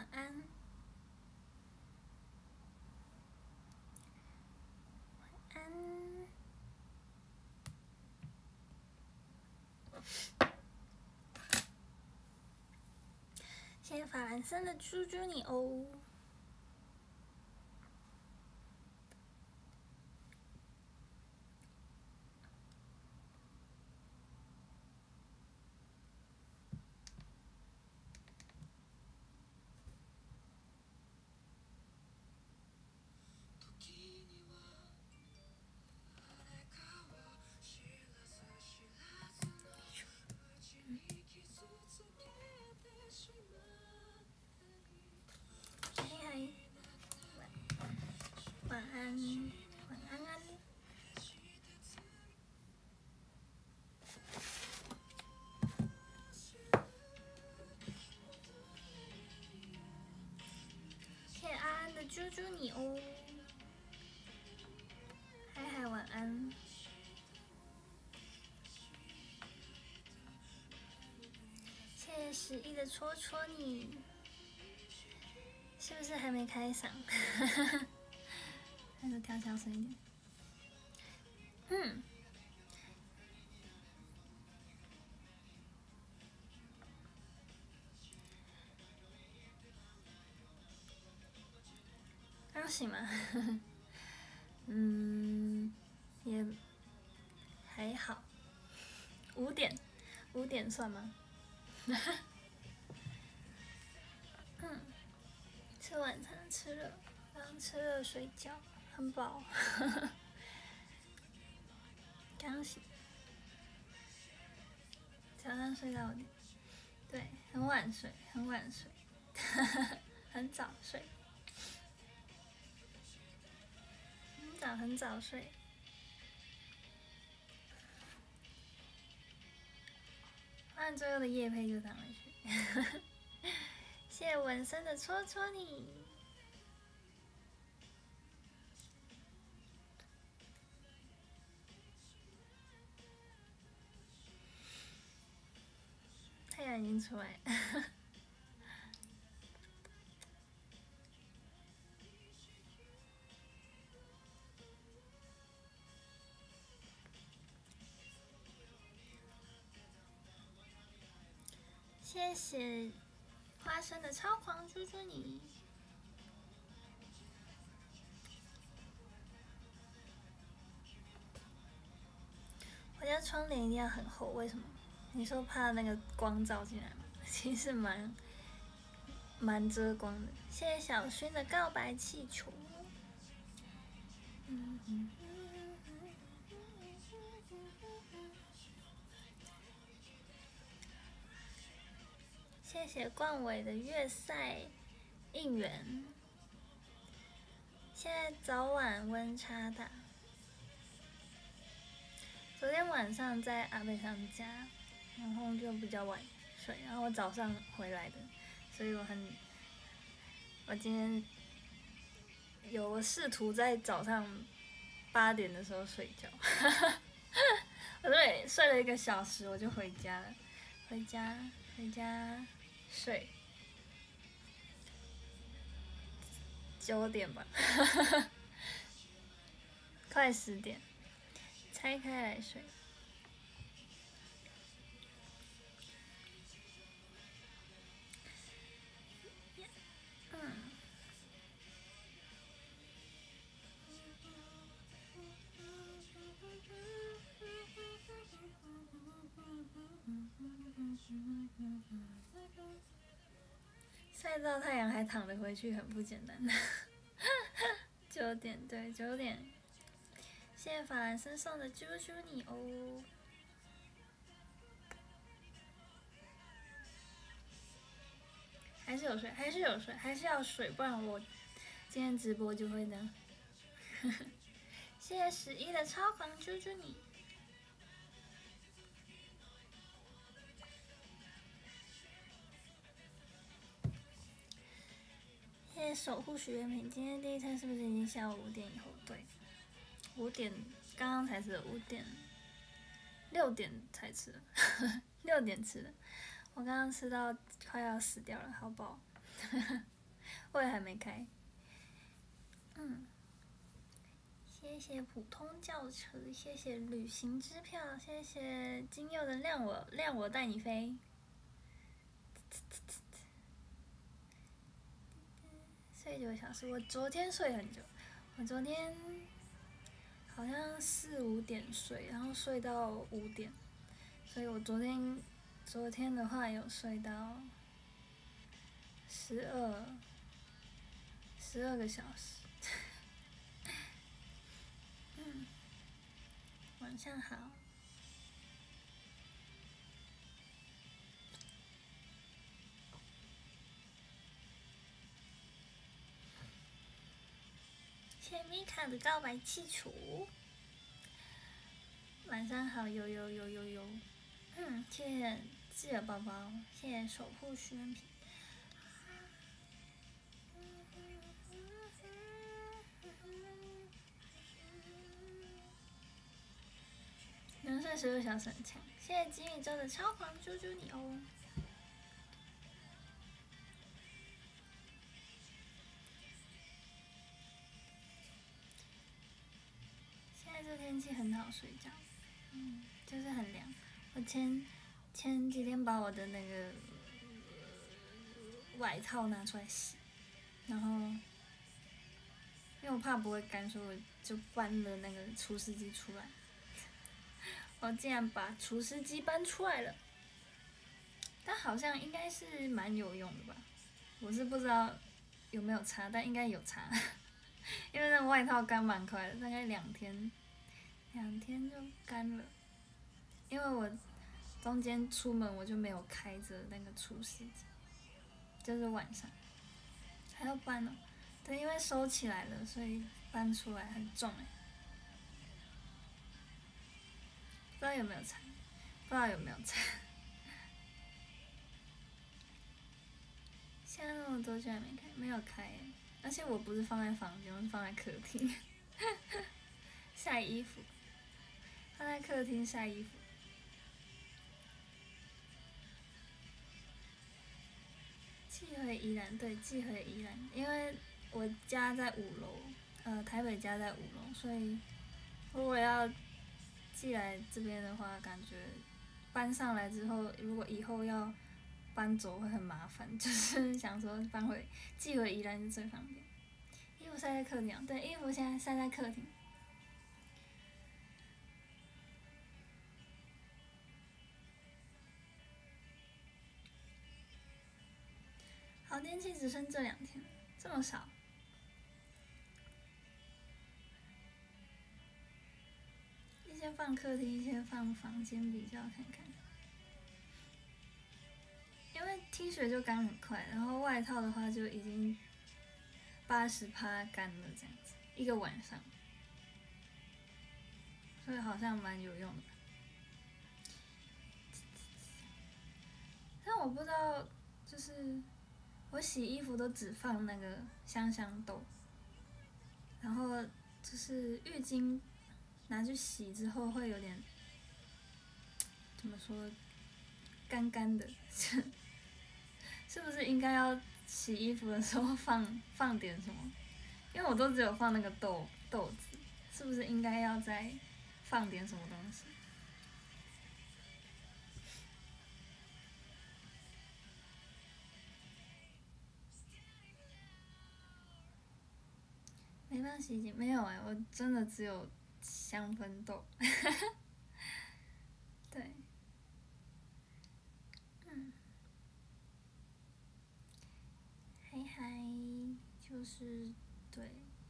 晚安。晚安。谢谢法兰森的猪猪你哦。晚安，晚安安。谢谢安安的猪猪你哦。嗨嗨，晚安。谢谢11的戳戳你，是不是还没开嗓？还是调小声一点。刚醒吗？也还好。5点算吗？吃晚餐吃了，刚吃了水饺，很饱。刚醒，早上睡到点，对，很晚睡，很早睡，很早睡。按最后的业配就躺回去。谢谢纹身的戳戳你。太阳已经出来了。谢谢花生的超狂猪猪你。我家窗帘一定要很厚，为什么？你说怕那个光照进来吗？其实蛮遮光的。谢谢小薰的告白气球。谢谢冠伟的月赛应援。现在早晚温差大。昨天晚上在阿贝上家，然后就比较晚睡，然后我早上回来的，所以我今天有试图在早上8点的时候睡觉。我睡了1个小时，我就回家了，回家睡9点吧。快10点，拆开来睡。晒到太阳还躺着回去，很不简单。9点，对，9点。谢谢法兰森送的猪猪你哦。还是有睡，还是要睡，不然我今天直播就会这样。谢谢11的超狂猪猪你。谢谢守护许愿瓶。今天第一餐是不是已经下午5点以后？对，5点，刚刚才吃的，5点，6点才吃的。6点吃的，我刚刚吃到快要死掉了，好饱。 我也还没开。谢谢普通轿车，谢谢旅行支票，谢谢金佑的亮我带你飞。睡9个小时，我昨天睡很久，我昨天好像4、5点睡，然后睡到5点，所以我昨天的话有睡到12个小时。晚上好。谢谢米卡的告白气球。晚上好，呦。谢谢自由宝宝，谢谢守护许愿瓶。能睡16小时很强，谢谢吉米周的超狂猪猪你哦。现在这天气很好睡觉，就是很凉。我前几天把我的那个外套拿出来洗，然后因为我怕不会干，所以我就搬了那个除湿机出来。我竟然把除湿机搬出来了，但好像应该是蛮有用的吧，我是不知道有没有差，但应该有差，因为那个外套干蛮快的，大概2天就干了。因为我中间出门我就没有开着那个除湿机，就是晚上还要搬哦。对，因为收起来了，所以搬出来很重哎。不知道有没有差，现在那么多居然没开，没有开耶，而且我不是放在房间，我是放在客厅晒衣服，放在客厅晒衣服。寄回宜兰，对，寄回宜兰，因为我家在5楼，台北家在5楼，所以如果要寄来这边的话，感觉搬上来之后，如果以后要搬走会很麻烦，就是想说寄回宜兰是最方便。衣服晒在客厅，对，衣服现在晒在客厅。好天气只剩这2天，这么少。一些放客厅，一些放房间比较看看。因为 T 恤就干很快，然后外套的话就已经80%干了，这样子1个晚上，所以好像蛮有用的。但我不知道，就是我洗衣服都只放那个香香豆，然后就是浴巾拿去洗之后会有点怎么说，干干的，是不是应该要洗衣服的时候放点什么？因为我都只有放那个豆子，是不是应该要再放点什么东西？没放洗衣精，没有哎，我真的只有香氛豆。对，还就是对，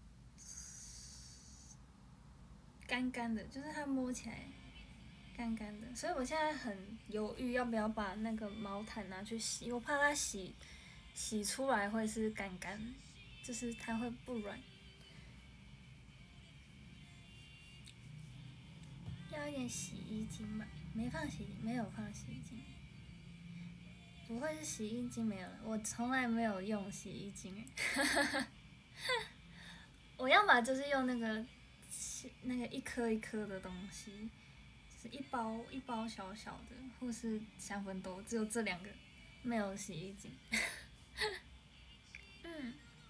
干干的，就是它摸起来干干的，所以我现在很犹豫要不要把那个毛毯拿去洗，我怕它洗出来会是干干，就是它会不软。要一点洗衣精吧？没有放洗衣精。不会是洗衣精没有了？我从来没有用洗衣精我要么就是用那个一颗一颗的东西，就是一包小小的，或是香氛豆，只有这2个，没有洗衣精。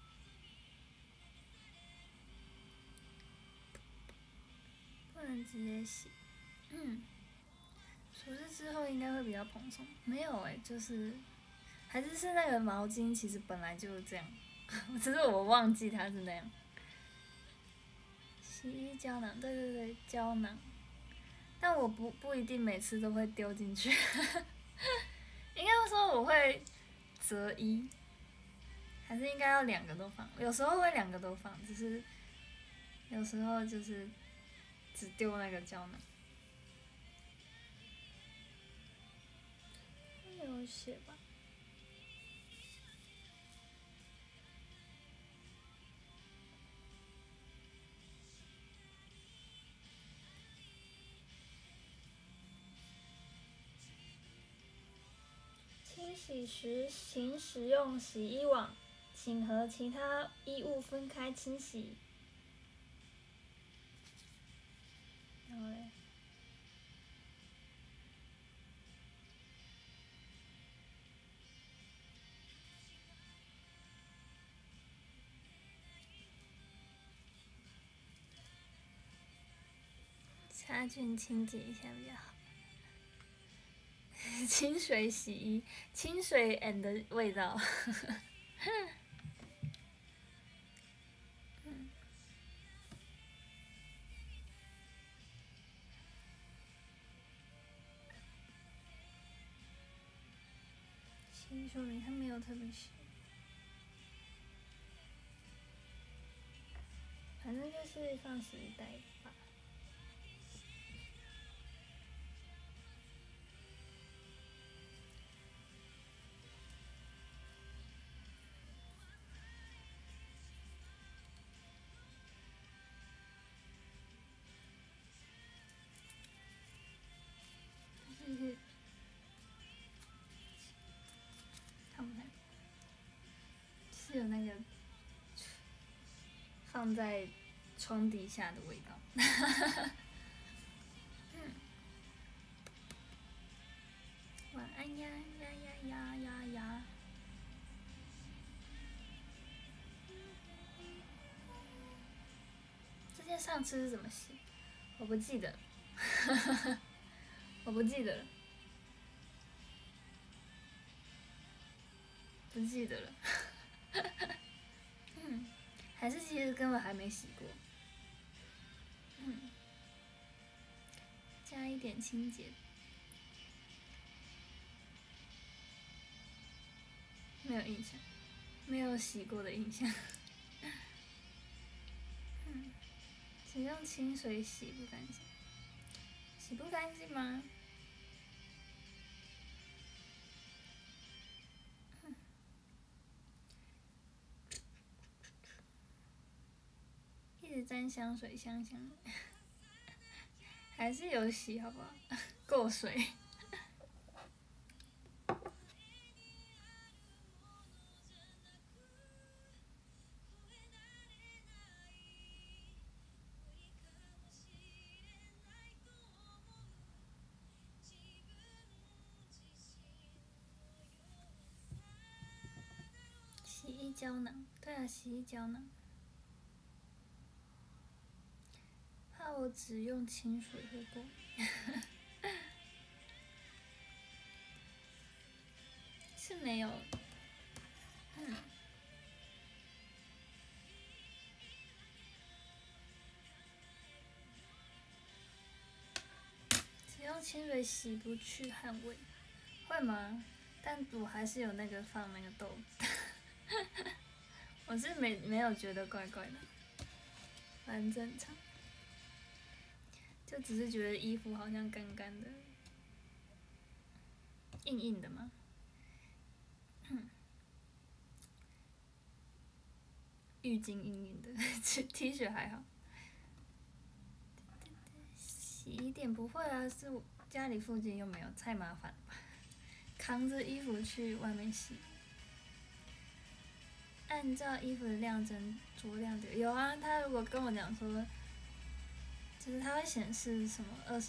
能直接洗。除湿之后应该会比较蓬松。没有就是还是那个毛巾，其实本来就是这样，只是我忘记它是那样。洗衣胶囊，对，胶囊。但我不一定每次都会丢进去，应该说我会择一，还是应该要2个都放。有时候会2个都放，只是有时候就是只丢那个胶囊。有写吧。清洗时，请使用洗衣网，请和其他衣物分开清洗。然后嘞，杀菌清洁一下比较好。清水洗衣，清水 and 味道。洗说明它没有特别写，反正就是放洗衣袋吧。就是看不太，是有那个放在床底下的味道。晚安呀呀呀呀呀呀！这件上次是怎么洗？我不记得，我不记得了，不记得了。还是其实根本还没洗过。加一点清洁。没有印象，没有洗过的印象。只用清水洗不干净，洗不干净吗？一直沾香水，香香的。还是有洗，好不好？过水。洗衣胶囊，对啊，洗衣胶囊。怕我只用清水会过敏。是没有。只用清水洗不去汗味，会吗？但我还是有那个放那个豆。我是没有觉得怪怪的，蛮正常。就只是觉得衣服好像干干的，硬硬的嘛。浴巾硬硬的，T 恤还好。洗衣店不会啊，是我家里附近又没有，太麻烦了吧？扛着衣服去外面洗。按照衣服的量针着量的有啊，他如果跟我讲说，就是他会显示什么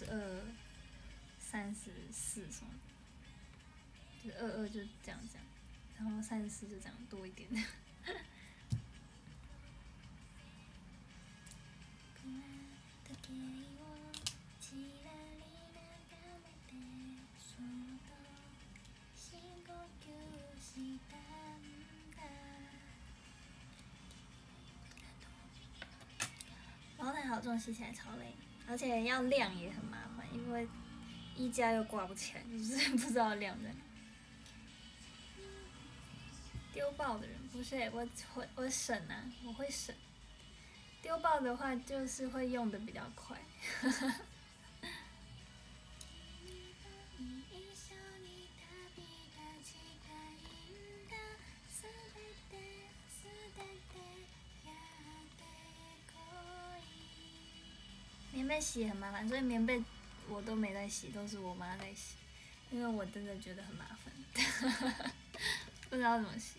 22、34什么的，就是22就这样，然后34就这样多一点。 好重，洗起来超累，而且要晾也很麻烦，因为衣架又挂不起来，就是不知道晾在哪。丢爆的人不是我省啊，我会省。丢爆的话就是会用的比较快。棉被洗很麻烦，所以棉被我都没在洗，都是我妈在洗，因为我真的觉得很麻烦，不知道怎么洗。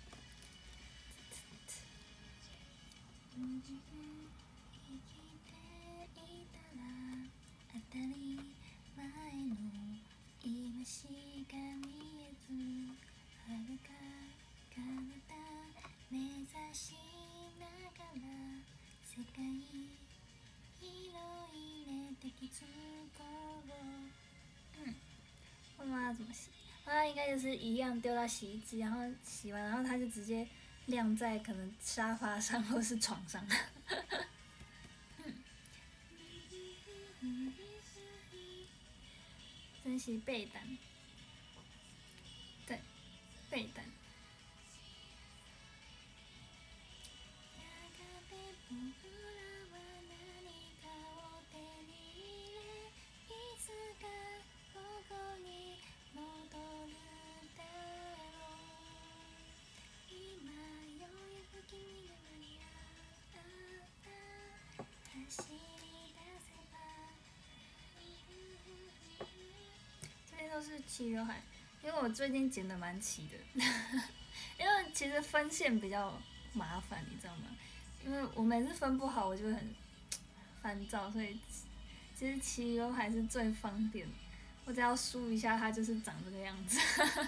问妈妈怎么洗？妈妈应该就是一样丢到洗衣机，然后洗完，然后它就直接晾在可能沙发上或是床上。珍惜被单，对，被单。这些都是齐刘海，因为我最近剪得蛮齐的，因为其实分线比较麻烦，你知道吗？因为我每次分不好，我就会很烦躁，所以其实齐刘海是最方便的。我只要梳一下，它就是长这个样子。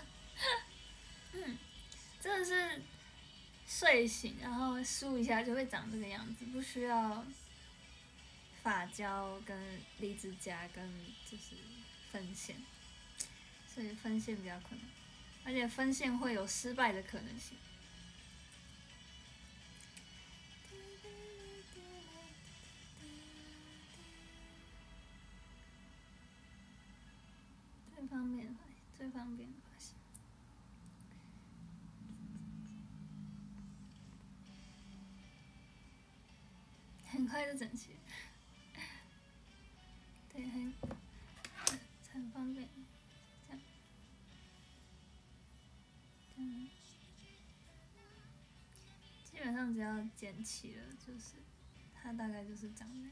真的是睡醒然后梳一下就会长这个样子，不需要发胶跟离子夹跟就是分线，所以分线比较困难，而且分线会有失败的可能性。最方便的发型，很快就整齐。对，很方便，这样，基本上只要剪齐了，就是它大概就是长那样。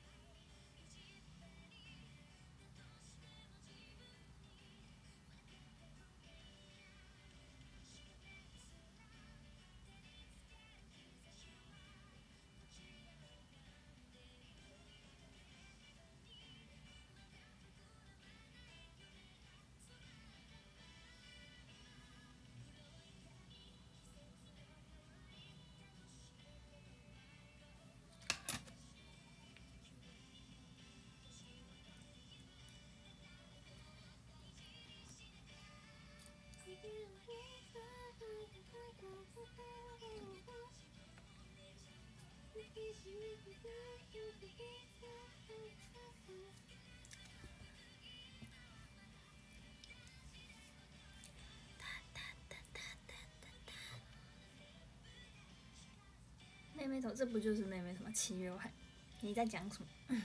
妹妹头，这不就是妹妹什么齐刘海？你在讲什么？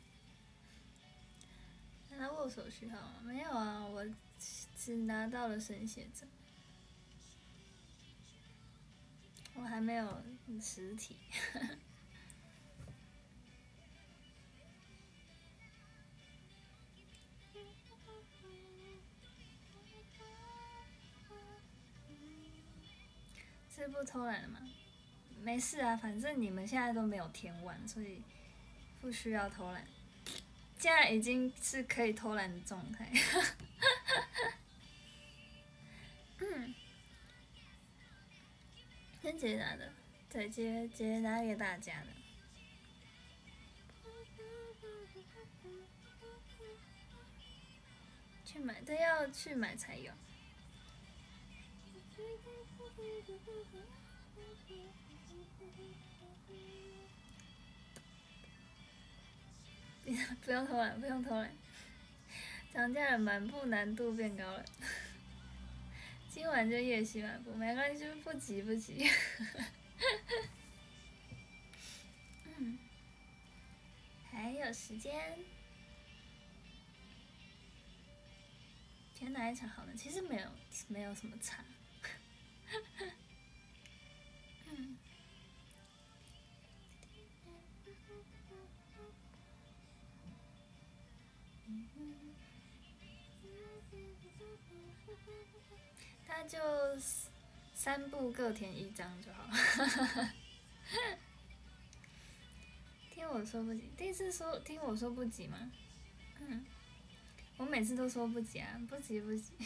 拿握手序号吗？没有啊，我只拿到了生写证，我还没有实体。是不偷懒了吗？没事啊，反正你们现在都没有填完，所以不需要偷懒。现在已经是可以偷懒的状态。先解答的，对，解答给大家的。去买，对，要去买才有。 不用偷懒，不用偷懒。涨价了，满步难度变高了。今晚就夜袭满步，没关系，不急不急。还有时间。今天哪一场好呢？其实没有什么差。他就3部各填1张就好。听我说不急，第一次说听我说不急吗？我每次都说不急啊，不急不急。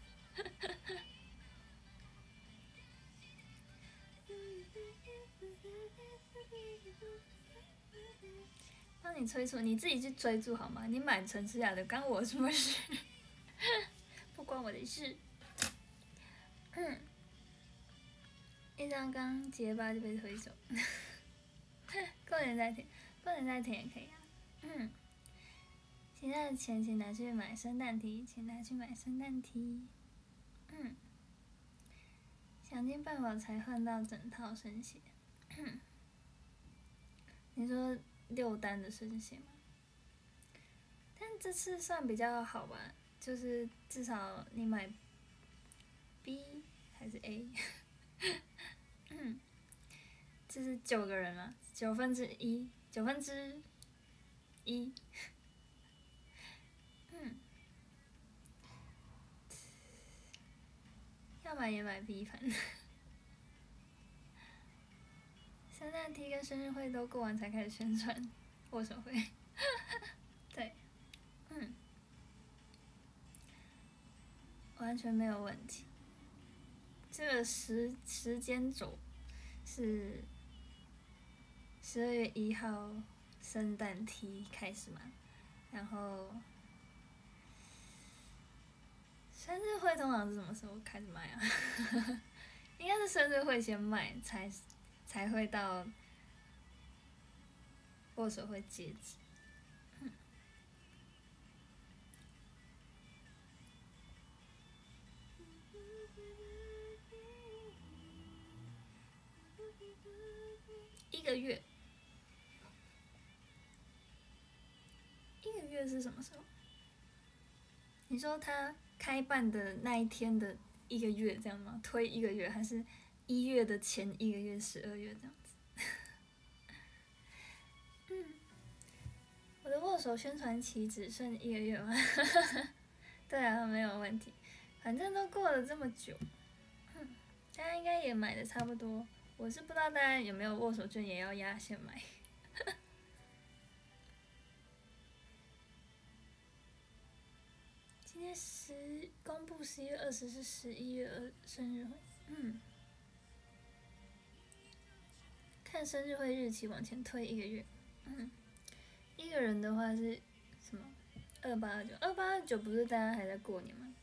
帮你催促，你自己去追逐好吗？你买城市雅的，关我什么事？不关我的事。一张刚结巴就被推走。过年再填，过年再填也可以啊。现在的钱请拿去买生蛋题，请拿去买生蛋题。想尽办法才换到整套生鞋。你说6单的生鞋吗？但这次算比较好吧，就是至少你买 B 还是 A。这是9个人了，1/9，1/1。要买也买 B 盘。圣诞 T 跟生日会都过完才开始宣传握手会。对，完全没有问题。这个时间轴是12月1号圣诞 T 开始嘛，然后生日会通常是什么时候开始卖啊？应该是生日会先卖，才会到握手会截止。1个月，1个月是什么时候？你说他开办的那一天的1个月这样吗？推1个月，还是1月的前1个月，12月这样子？我的握手宣传期只剩1个月吗？对啊，没有问题，反正都过了这么久，大家应该也买的差不多。我是不知道大家有没有握手券也要压线买。今天公布11月20是11月2生日会，看生日会日期往前推1个月，一个人的话是什么？2829不是大家还在过年吗？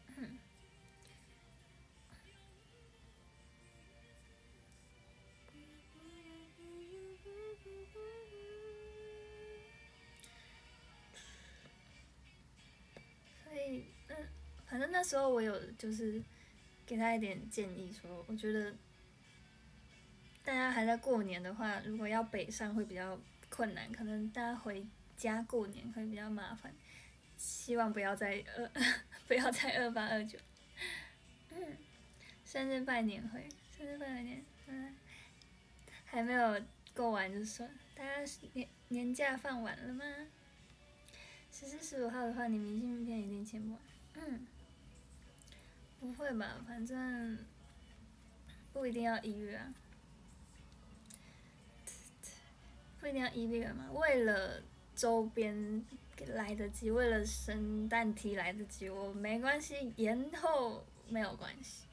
所以反正那时候我有就是给他一点建议，说我觉得大家还在过年的话，如果要北上会比较困难，可能大家回家过年会比较麻烦。希望不要再2829。生日拜年会，还没有过完就算。大家年假放完了吗？14、15号的话，你明信片一定签不完。不会吧？反正不一定要1月啊。不一定要1月嘛？为了周边来得及，为了圣诞 T 来得及，我没关系，延后没有关系。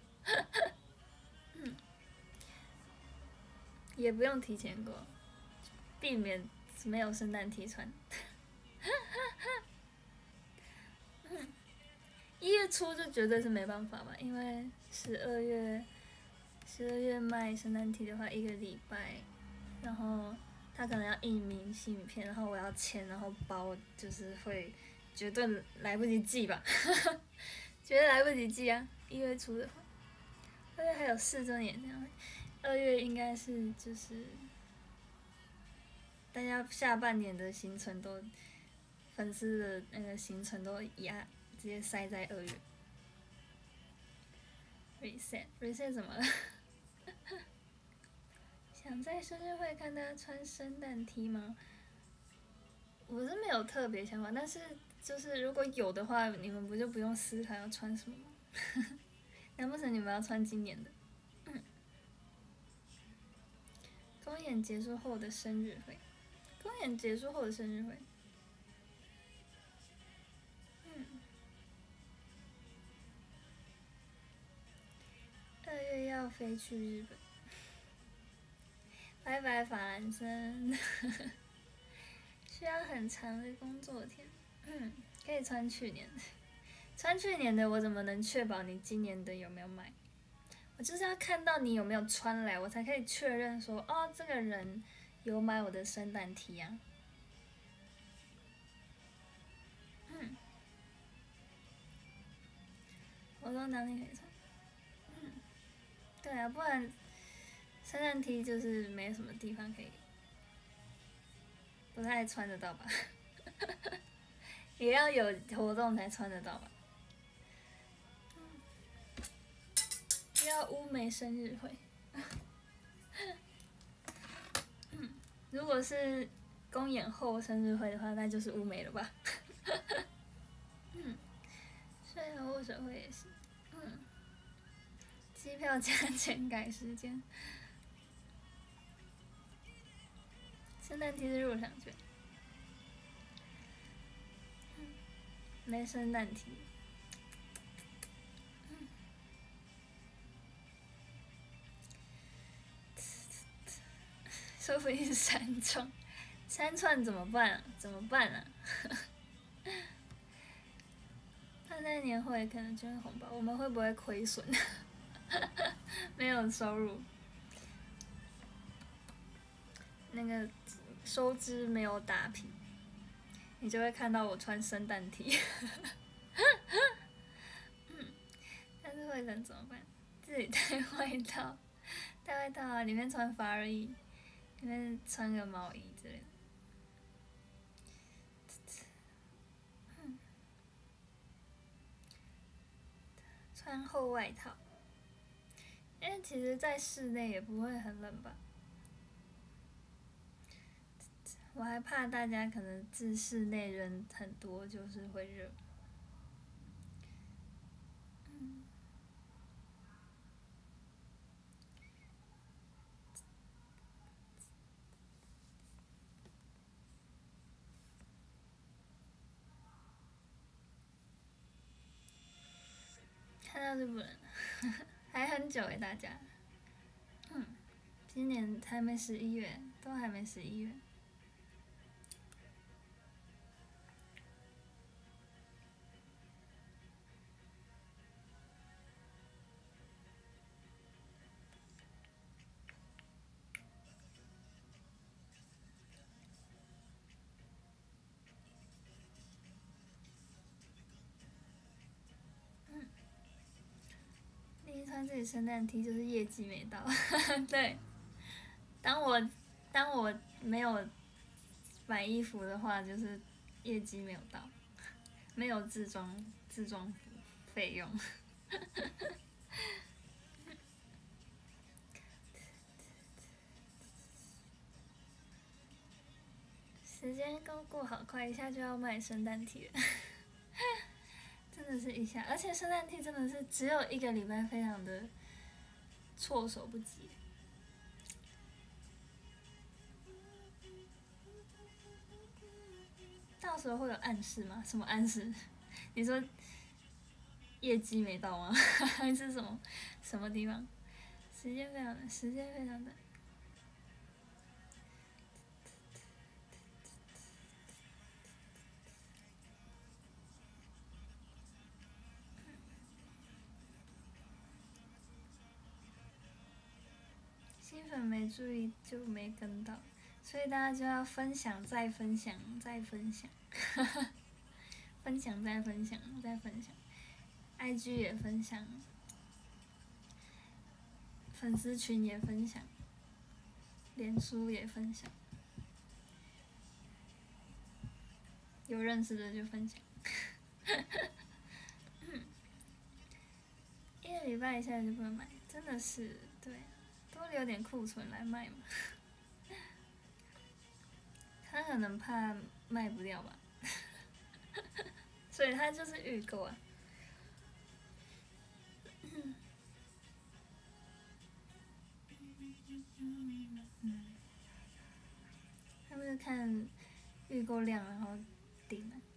也不用提前过，避免没有圣诞 T 穿。1月初就绝对是没办法吧，因为12月卖圣诞 T 的话1个礼拜，然后他可能要印明信片，然后我要签，然后包，就是会绝对来不及寄吧，绝对来不及寄啊！1月初的话，2月还有4周年这样，2月应该是就是大家下半年的行程都，粉丝的那个行程都直接塞在2月。reset 怎么了？想在生日会看他穿圣诞 T 吗？我是没有特别想法，但是就是如果有的话，你们不就不用思考要穿什么吗？难不成你们要穿今年的？公演结束后的生日会，公演结束后的生日会。2月要飞去日本。拜拜法兰森，需要很长的工作天。可以穿去年的，穿去年的我怎么能确保你今年的有没有买？我就是要看到你有没有穿来，我才可以确认说，哦，这个人有买我的圣诞 T 啊。活动当天可以穿。对啊，不然圣诞 T 就是没什么地方可以，不太穿得到吧？也要有活动才穿得到吧？要乌梅生日会。如果是公演后生日会的话，那就是乌梅了吧？睡后握手会也是。机票加钱改时间。圣诞 T 是入场券。没圣诞 T。说不定是3串怎么办啊？怎么办啊？圣诞年会可能捐红包，我们会不会亏损？没有收入，那个收支没有打平，你就会看到我穿圣诞 T。但是会冷怎么办？自己带外套，带外套啊，里面穿发热衣，里面穿个毛衣之类的。穿厚外套，因为其实在室内也不会很冷吧。我还怕大家可能自室内人很多，就是会热。看到日本人，还很久大家。今年还没11月，都还没11月。第一穿自己圣诞 T 就是业绩没到。对，当我没有买衣服的话，就是业绩没有到，没有自装费用。时间刚过好快，一下就要卖圣诞 T 了。真的是一下，而且圣诞 T 真的是只有1个礼拜，非常的措手不及。到时候会有暗示吗？什么暗示？你说业绩没到吗？还是什么地方？时间非常短。新粉没注意就没跟到， 所以大家就要分享再分享再分享，分享再分享再分享 ，IG 也分享，粉丝群也分享，脸书也分享，有认识的就分享。一个礼拜一下就不能买，真的是对，多留点库存来卖嘛。他可能怕卖不掉吧，所以他就是预购啊。他们是看预购量然后订的。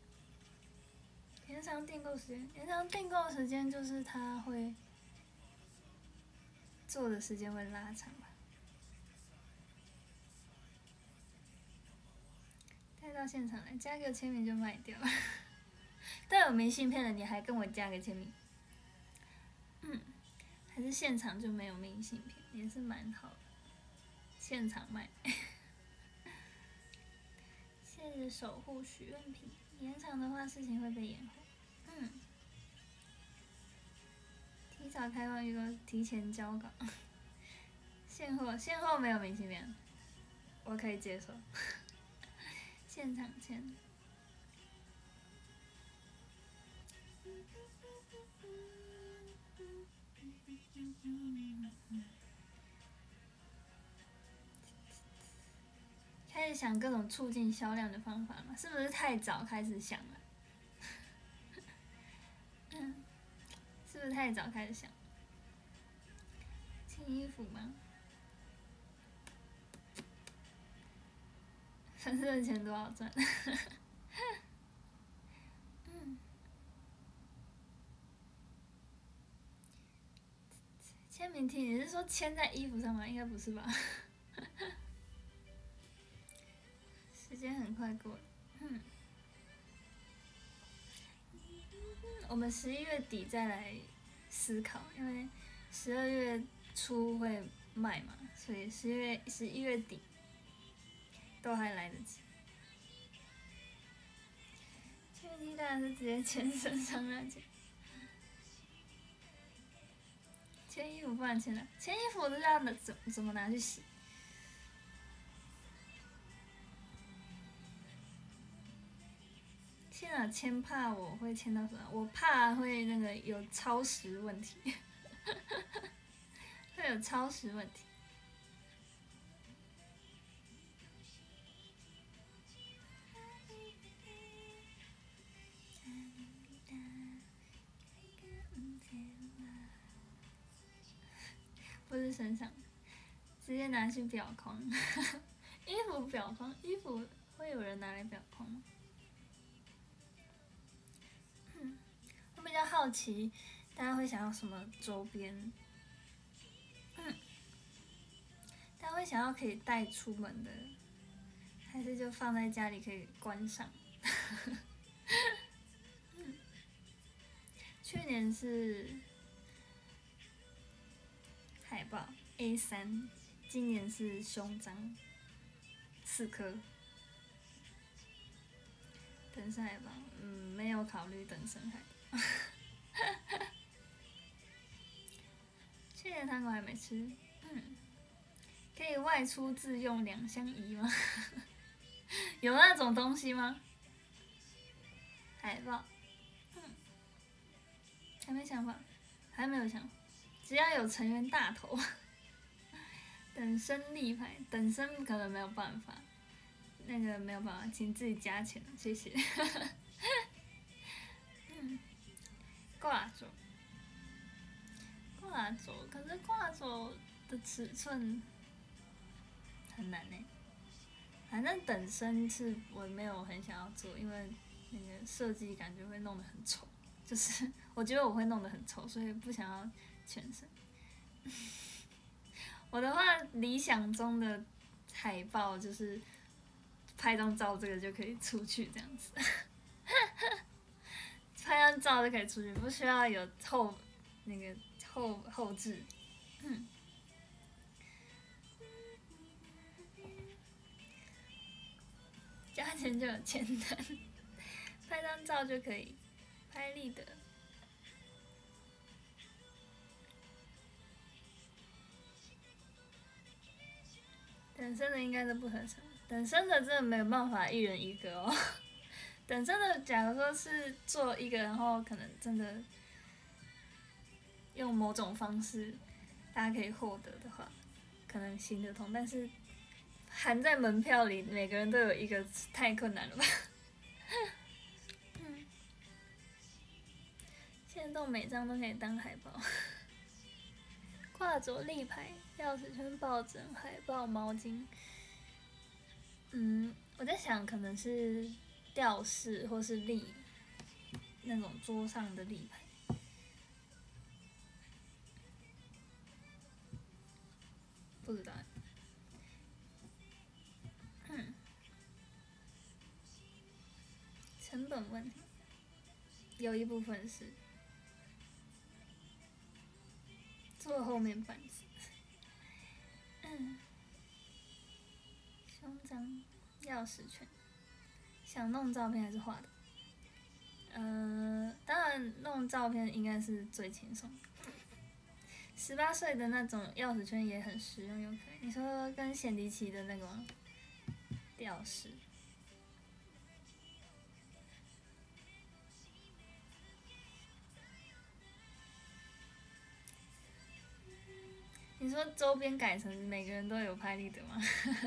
延长订购时间，延长订购时间就是他会做的时间会拉长吧。带到现场来，加个签名就卖掉了。带有明信片的你还跟我加个签名，还是现场就没有明信片，也是蛮好的。现场卖。谢谢守护许愿瓶，延长的话事情会被延后。提早开放预购，提前交稿。现货没有明信片，我可以接受。现场签。开始想各种促进销量的方法嘛？是不是太早开始想了？是不是太早开始想？清衣服吗？粉丝的钱多好赚。签名贴，你是说签在衣服上吗？应该不是吧？时间很快过了。我们11月底再来思考，因为12月初会卖嘛，所以11月底都还来得及。签名贴当然是直接签身上那件。签衣服不然签了，签衣服我都知道怎么拿去洗。天啊，签怕我会签到什么？我怕会那个有超时问题，会有超时问题。不是身上，直接拿去裱框。衣服裱框，衣服会有人拿来裱框吗？我比较好奇，大家会想要什么周边？大家会想要可以带出门的，还是就放在家里可以观赏？去年是海报 A3，今年是胸章4颗。等身海报，没有考虑等身海报。去年糖果还没吃，可以外出自用2相宜吗？有那种东西吗？海报，还没想法，还没有想法，只要有成员大头。等身立牌，等身可能没有办法，那个没有办法，请自己加钱，谢谢。挂轴，可是挂轴的尺寸很难呢。反正等身是我没有很想要做，因为那个设计感觉会弄得很丑，就是我觉得我会弄得很丑，所以不想要全身。我的话，理想中的海报就是拍张照，这个就可以出去这样子。拍张照就可以出去，不需要有后置。 加钱就有钱单，拍张照就可以拍立得。等身的应该都不合成，等身的真的没有办法一人一个哦。等真的，假如说是做一个，然后可能真的用某种方式大家可以获得的话，可能行得通。但是含在门票里，每个人都有一个，太困难了吧？现在每张都可以当海报，挂着立牌、钥匙圈、抱枕、海报、毛巾。我在想，可能是吊饰或是立那种桌上的立牌。不知道。成本问题，有一部分是坐后面板子。胸章、钥匙圈，想弄照片还是画的？当然弄照片应该是最轻松。18岁的那种钥匙圈也很实用又可以。你说跟显迪奇的那个吗？吊饰。你说周边改成每个人都有拍立得吗？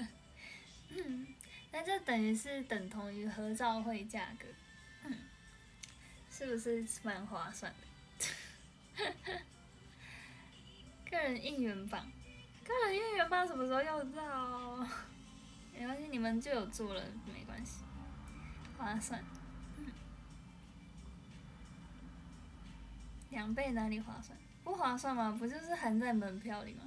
那这等于是等同于合照会价格，是不是蛮划算的？个人应援棒，个人应援棒什么时候用到？没关系，你们就有做了，没关系，划算。2倍哪里划算？不划算吗？不就是含在门票里吗？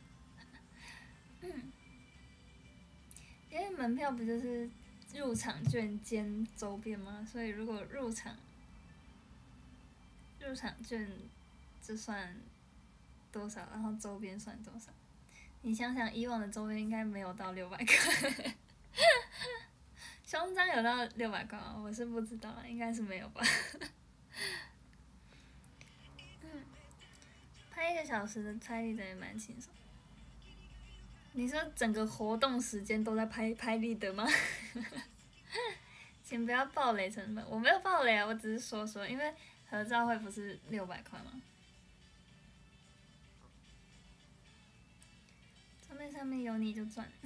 因为门票不就是入场券兼周边吗？所以如果入场券就算多少，然后周边算多少？你想想，以往的周边应该没有到600块。胸章有到600块吗？我是不知道，应该是没有吧。拍1个小时的拍立得也蛮轻松。你说整个活动时间都在拍立得吗？请不要爆雷成本，我没有爆雷啊，我只是说，因为合照会不是600块吗？桌面上面有你就赚。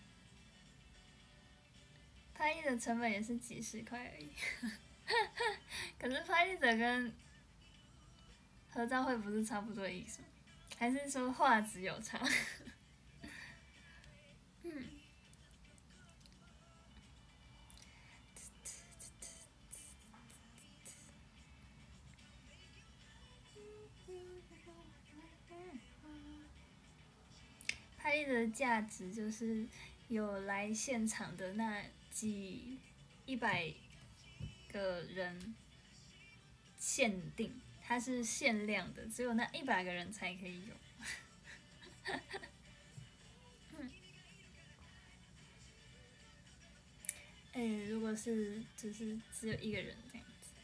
拍立得成本也是几10块而已。可是拍立得跟合照会不是差不多的意思吗？还是说画质有差？拍立得的价值就是有来现场的那100个人限定，它是限量的，只有那100个人才可以有。如果是只有1个人这样子，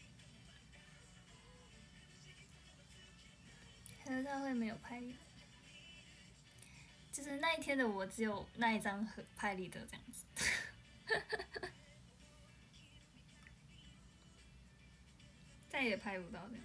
合照会没有拍立得，就是那一天的我只有那一张拍立得这样子。再也拍不到这样。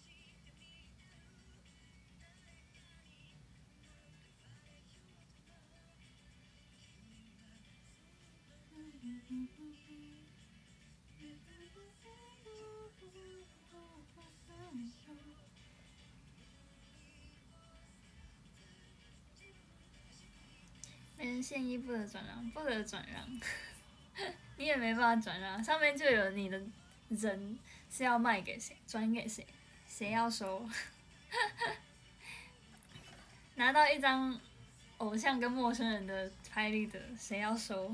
没人献艺不得转让，不得转让。你也没办法转让，上面就有你的人是要卖给谁，转给谁，谁要收。拿到一张偶像跟陌生人的拍立得，谁要收？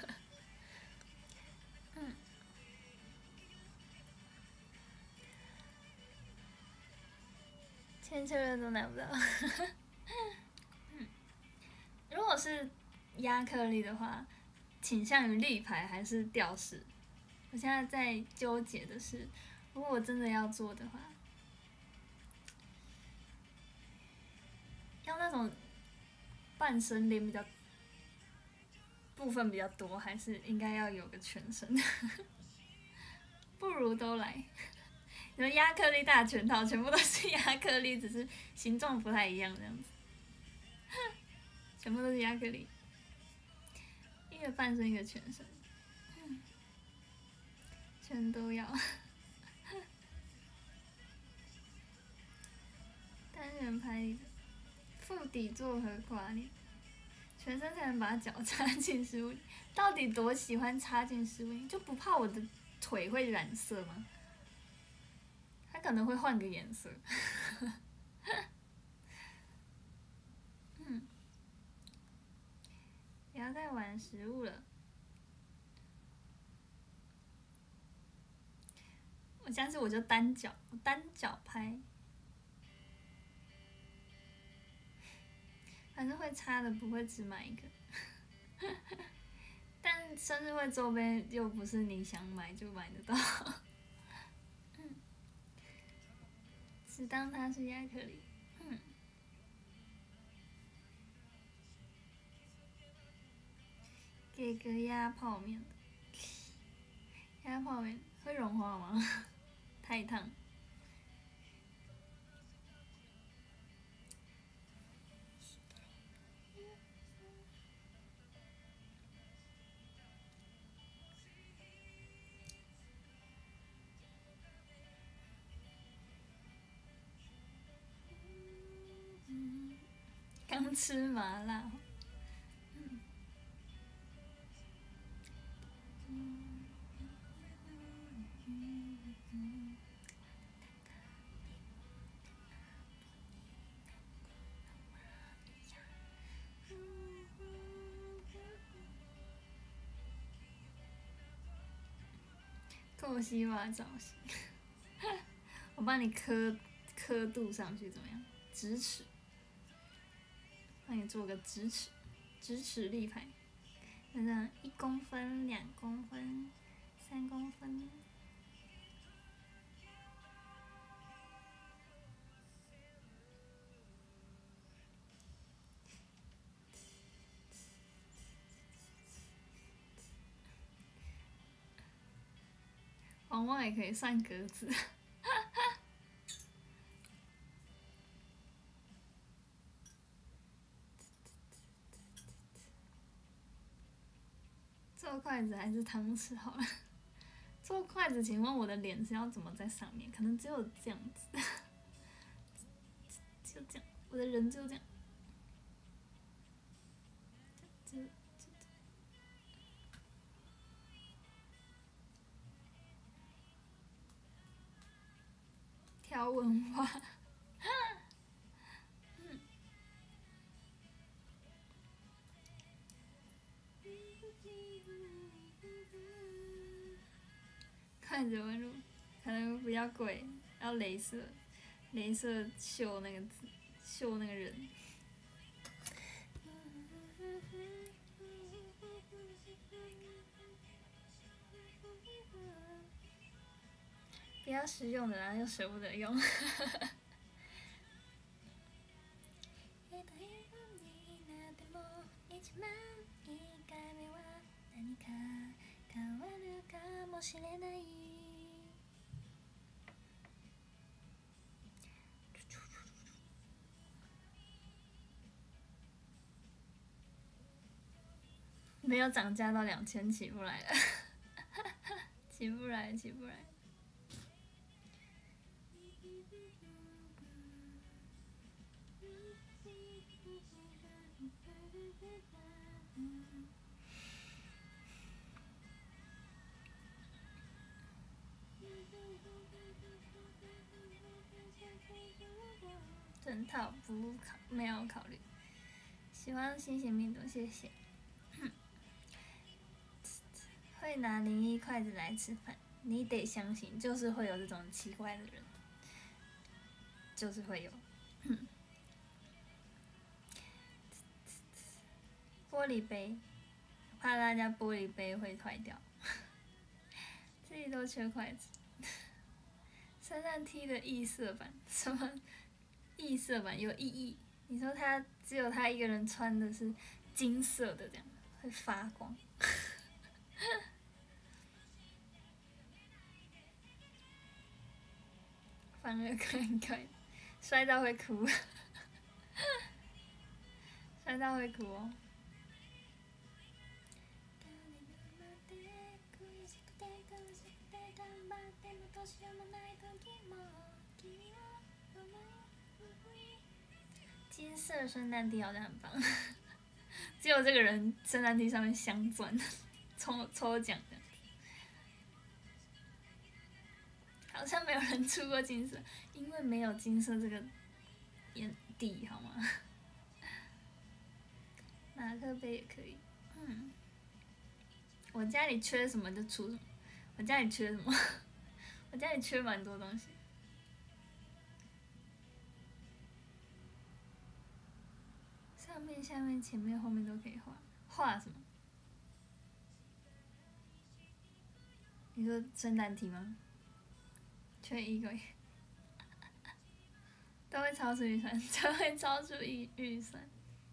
千秋乐都拿不到。如果是亚克力的话， 倾向于立牌还是吊饰。我现在在纠结的是，如果我真的要做的话，要那种半身脸比较部分比较多，还是应该要有个全身？不如都来。你说亚克力大全套，全部都是亚克力，只是形状不太一样这样子，全部都是亚克力，一个半身一个全身，全都要。单人拍腹底做和挂链，全身才能把脚插进食物里。到底多喜欢插进食物里？就不怕我的腿会染色吗？它可能会换个颜色。不要再玩食物了。我下次我就单脚拍，反正会插的不会只买一个。但生日会周边又不是你想买就买得到。只当它是亚克力。给个压泡面的，压泡面会融化吗？太烫。刚吃麻辣。够希望造型，我帮你刻度上去怎么样？直尺，帮你做个直尺立牌，就这样1公分、2公分、3公分。黄瓜也可以算格子。做筷子还是汤匙好了？做筷子，请问我的脸是要怎么在上面？可能只有这样子，就这样，我的人就这样，条纹花。筷子纹路可能比较贵，要镭射绣那个字，绣那个人。比较实用的啦，又舍不得用。没有涨价到2000起不来了。起不来。整套没有考虑。喜欢新型密度，谢谢。会拿01筷子来吃饭，你得相信，就是会有这种奇怪的人，就是会有。玻璃杯， 怕大家玻璃杯会坏掉，自己都缺筷子。圣诞 T 的异色版，什么异色版有意义？你说他只有他一个人穿的是金色的，这样会发光。反而看看，摔到会哭，摔到会哭哦。金色圣诞蒂好像很棒，只有这个人圣诞蒂上面镶钻，抽奖的。好像没有人出过金色，因为没有金色这个底，好吗？马克杯也可以，我家里缺什么就出什么，我家里缺什么？我家里缺蛮多东西。上面、下面、前面、后面都可以画，画什么？你说圣诞题吗？缺衣柜，都会超出预算，都会超出预算。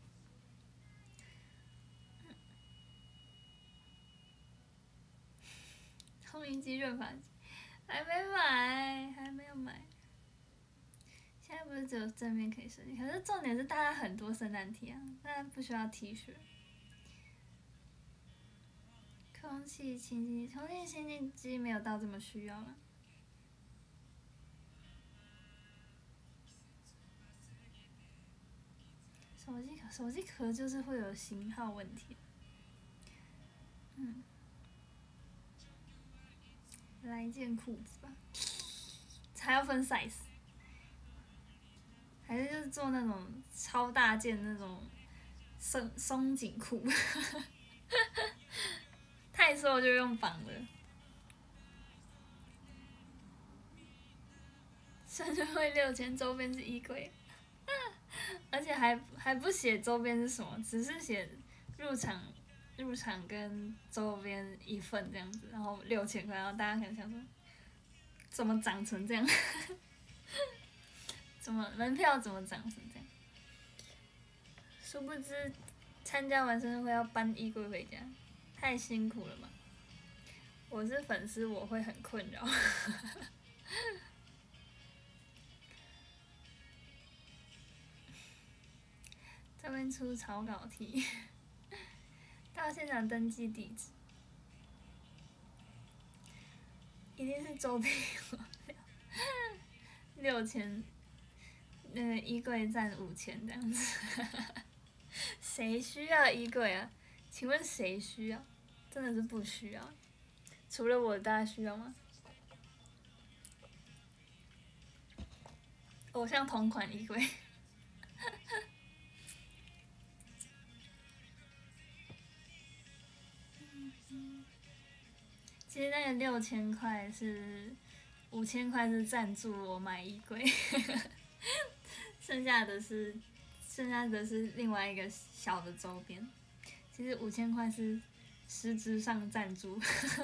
烘衣机、润发剂还没买，还没有买。现在不是只有正面可以设计，可是重点是大家很多圣诞 T 啊，大家不需要 T 恤。空气清净机没有到这么需要了。手机壳就是会有型号问题。来一件裤子吧，还要分 size， 还是就是做那种超大件那种松紧裤，太瘦就用绑的。生日会6000，周边是衣柜，而且还不写周边是什么，只是写入场跟周边一份这样子，然后6000块，然后大家可能想说，怎么长成这样？怎么门票怎么长成这样？殊不知，参加完生日会要搬衣柜回家，太辛苦了嘛。我是粉丝，我会很困扰。这边出草稿题，到现场登记地址，一定是周边有6000，那个衣柜占5000这样子。谁需要衣柜啊？请问谁需要？真的是不需要。除了我，大家需要吗？偶像同款衣柜。其实那个6000块是5000块是赞助我买衣柜，剩下的是另外一个小的周边。其实5000块是实质上赞助。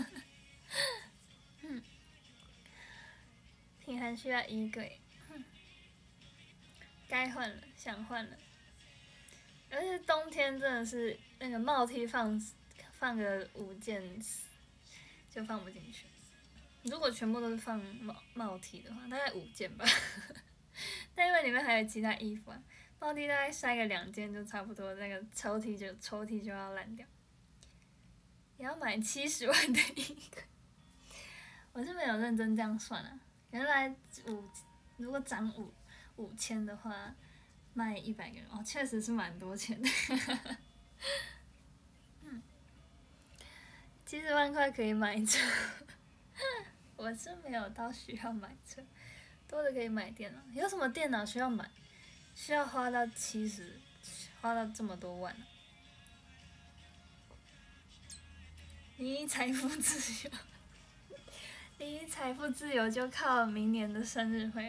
品涵需要衣柜，该换了，想换了。而且冬天真的是那个帽 T 放个5件就放不进去。如果全部都是放帽 T 的话，大概5件吧。但因为里面还有其他衣服啊，帽 T 大概塞个2件就差不多，那个抽屉就要烂掉。也要买70万的衣柜，我是没有认真这样算啊。原来如果涨5000的话，卖100个人哦，确实是蛮多钱的。70万块可以买车，我是没有到需要买车，多的可以买电脑。有什么电脑需要买？需要花到花到这么多万啊？你财富自由，你财富自由就靠明年的生日会。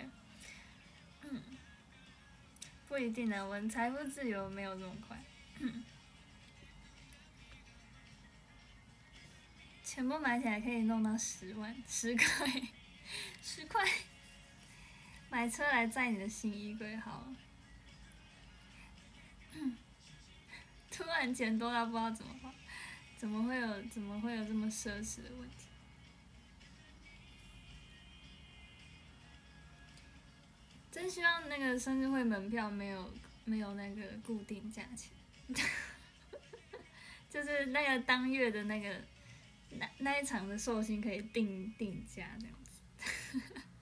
不一定啊，我财富自由没有这么快。 全部买起来可以弄到10万，10块，10块，买车来载你的新衣柜好了。突然钱多到不知道怎么花，怎么会有这么奢侈的问题？真希望那个生日会门票没有那个固定价钱，就是那个当月的那个那一场的寿星可以定价这样子。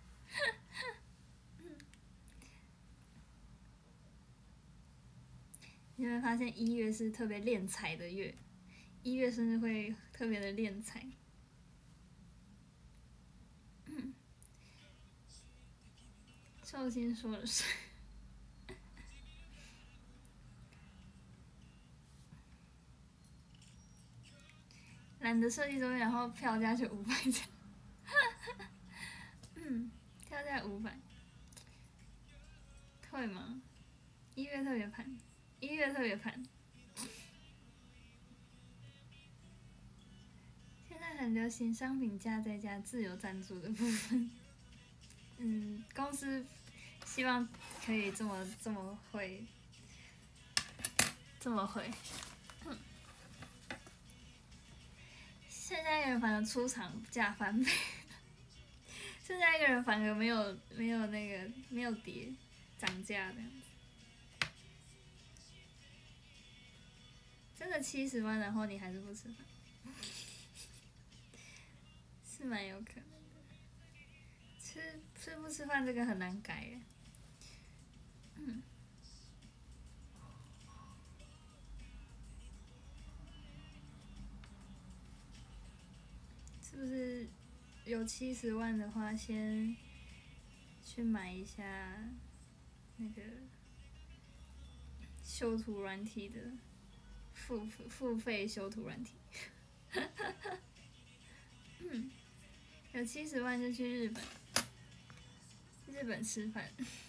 你会发现1月是特别敛财的月，1月生日会特别的敛财。寿星说了是。懒得设计周边，然后票价就500这样。票价500，会吗？1月特别盘，1月特别盘。现在很流行商品价再加自由赞助的部分。公司希望可以这么会。现在一个人反而出场价翻倍，现在一个人反而没有跌，涨价这样子。真的70万，然后你还是不吃饭，是蛮有可能的。吃不吃饭这个很难改耶。是不是有70万的话，先去买一下那个修图软体的付费修图软体。有70万就去日本吃饭。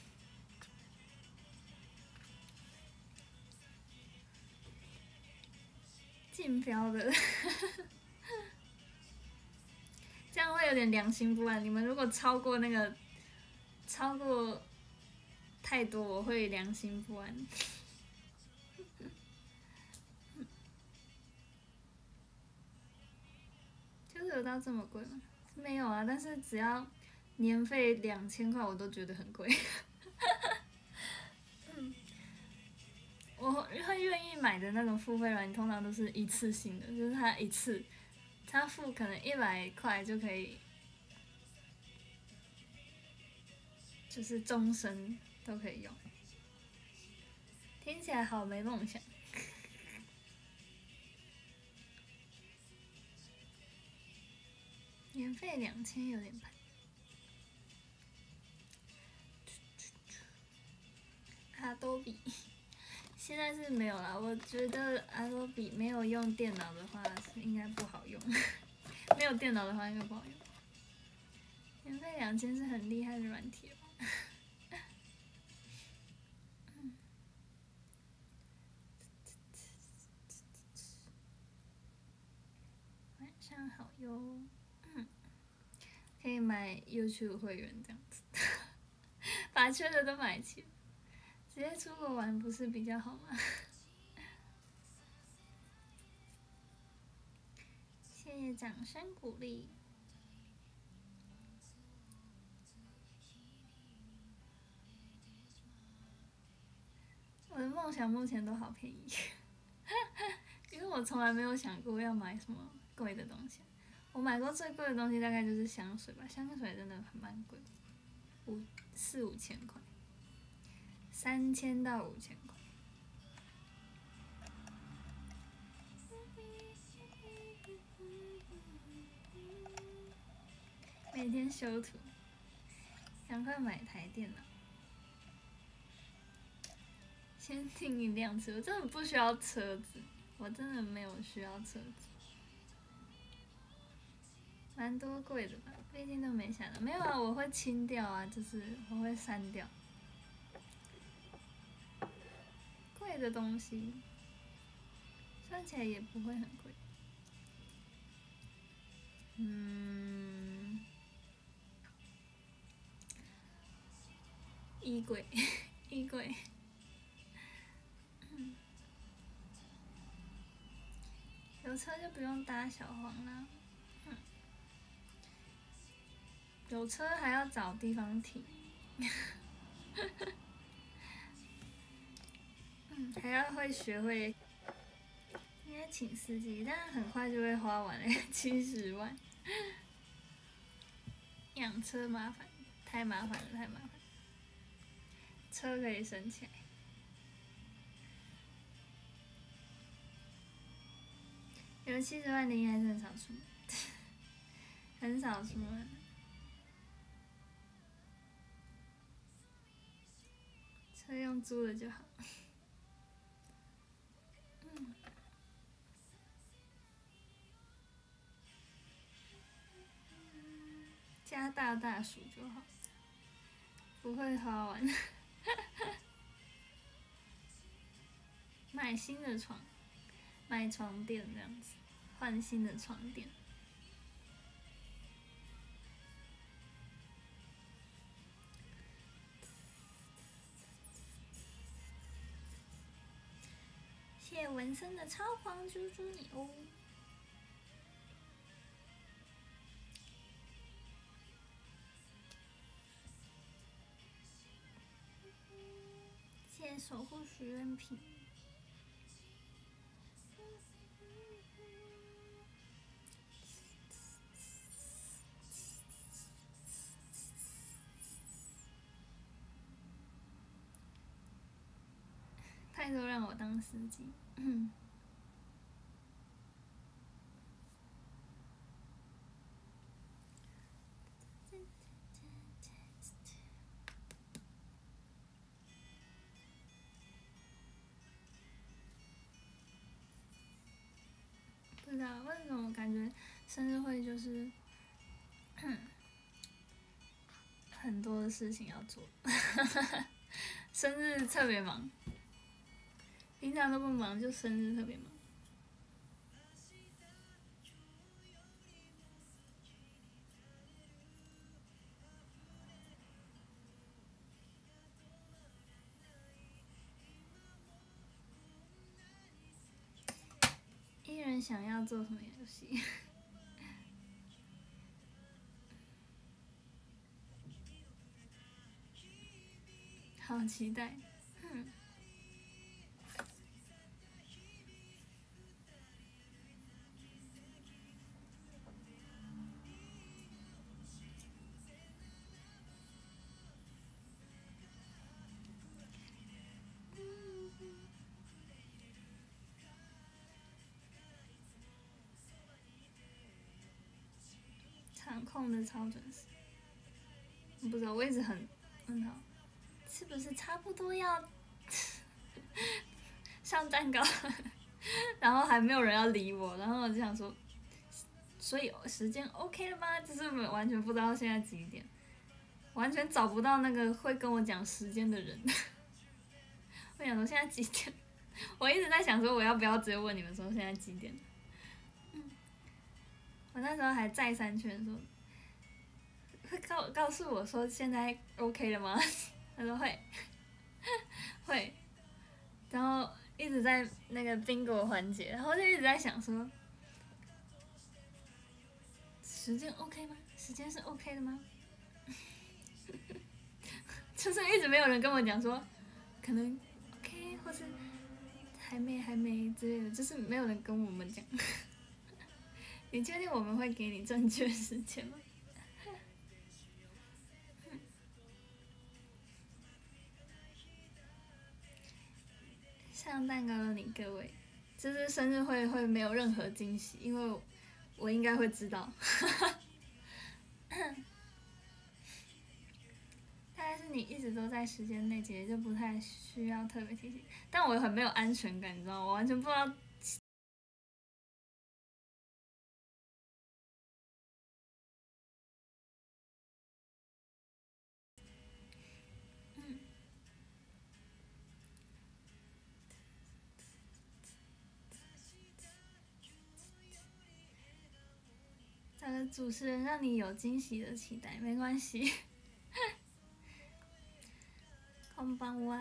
竞标的。这样会有点良心不安。你们如果超过太多，我会良心不安。就是有到这么贵吗？没有啊，但是只要年费2000块，我都觉得很贵。我会愿意买的那种付费软件，通常都是一次性的，就是它一次，它付可能100块就可以，就是终身都可以用。听起来好没梦想。年费2000有点盘。Adobe 现在是没有啦，我觉得 Adobe 没有用电脑的话是应该不好用，没有电脑的话应该不好用。年费2000是很厉害的软体吧？晚上好哟。可以买 YouTube 会员这样子，把缺的都买齐，直接出国玩不是比较好吗？谢谢掌声鼓励。我的梦想目前都好便宜，因为我从来没有想过要买什么贵的东西。我买过最贵的东西大概就是香水吧，香水真的很蛮贵，4-5千块，3000到5000块。每天修图，赶快买台电脑。先订一辆车，我真的不需要车子，我真的没有需要车子。蛮多贵的吧，毕竟都没下到。没有啊，我会清掉啊，就是我会删掉。贵的东西，算起来也不会很贵。 衣柜，衣柜。有车就不用搭小黄啦。有车还要找地方停。还要会学会。应该请司机，但很快就会花完了70万。养车麻烦，太麻烦了，太麻烦。车可以省起来。有70万的应该是很少出门，很少出门。车用租的就好。加大数就好，不会花完。买新的床，买床垫这样子，换新的床垫。谢纹身的超狂猪猪牛。谢守护许愿瓶。拜托让我当司机。不知道为什么感觉生日会就是很多事情要做。生日特别忙，平常都不忙，就生日特别忙。一人想要做什么游戏？好期待。场控的超准时。我不知道，我一直很好，是不是差不多要上蛋糕？然后还没有人要理我，然后我就想说，所以时间 OK 了吗？就是完全不知道现在几点，完全找不到那个会跟我讲时间的人。我想说现在几点？我一直在想说我要不要直接问你们说现在几点？我那时候还再三劝说，会告诉我说现在 OK 了吗？他说会，会，然后一直在那个 bingo 环节，然后就一直在想说，时间 OK 吗？时间是 OK 的吗？就是一直没有人跟我讲说，可能 OK 或是还没之类的，就是没有人跟我们讲。你确定我们会给你正确时间吗？上蛋糕的你各位，就是生日会没有任何惊喜，因为我应该会知道。大概是你一直都在时间内，姐姐就不太需要特别提醒。但我很没有安全感，你知道吗？我完全不知道。找个主持人让你有惊喜的期待，没关系。こんばんは。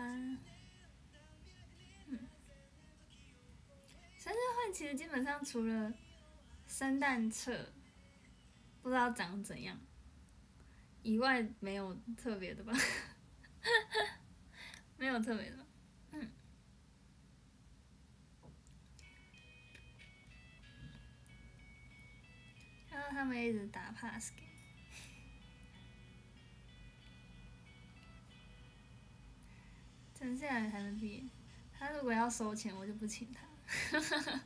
生日会其实基本上除了圣诞册不知道长怎样以外，没有特别的吧？没有特别的。然后他们一直打 pass 给。陈夏还能毕业，他如果要收钱，我就不请他。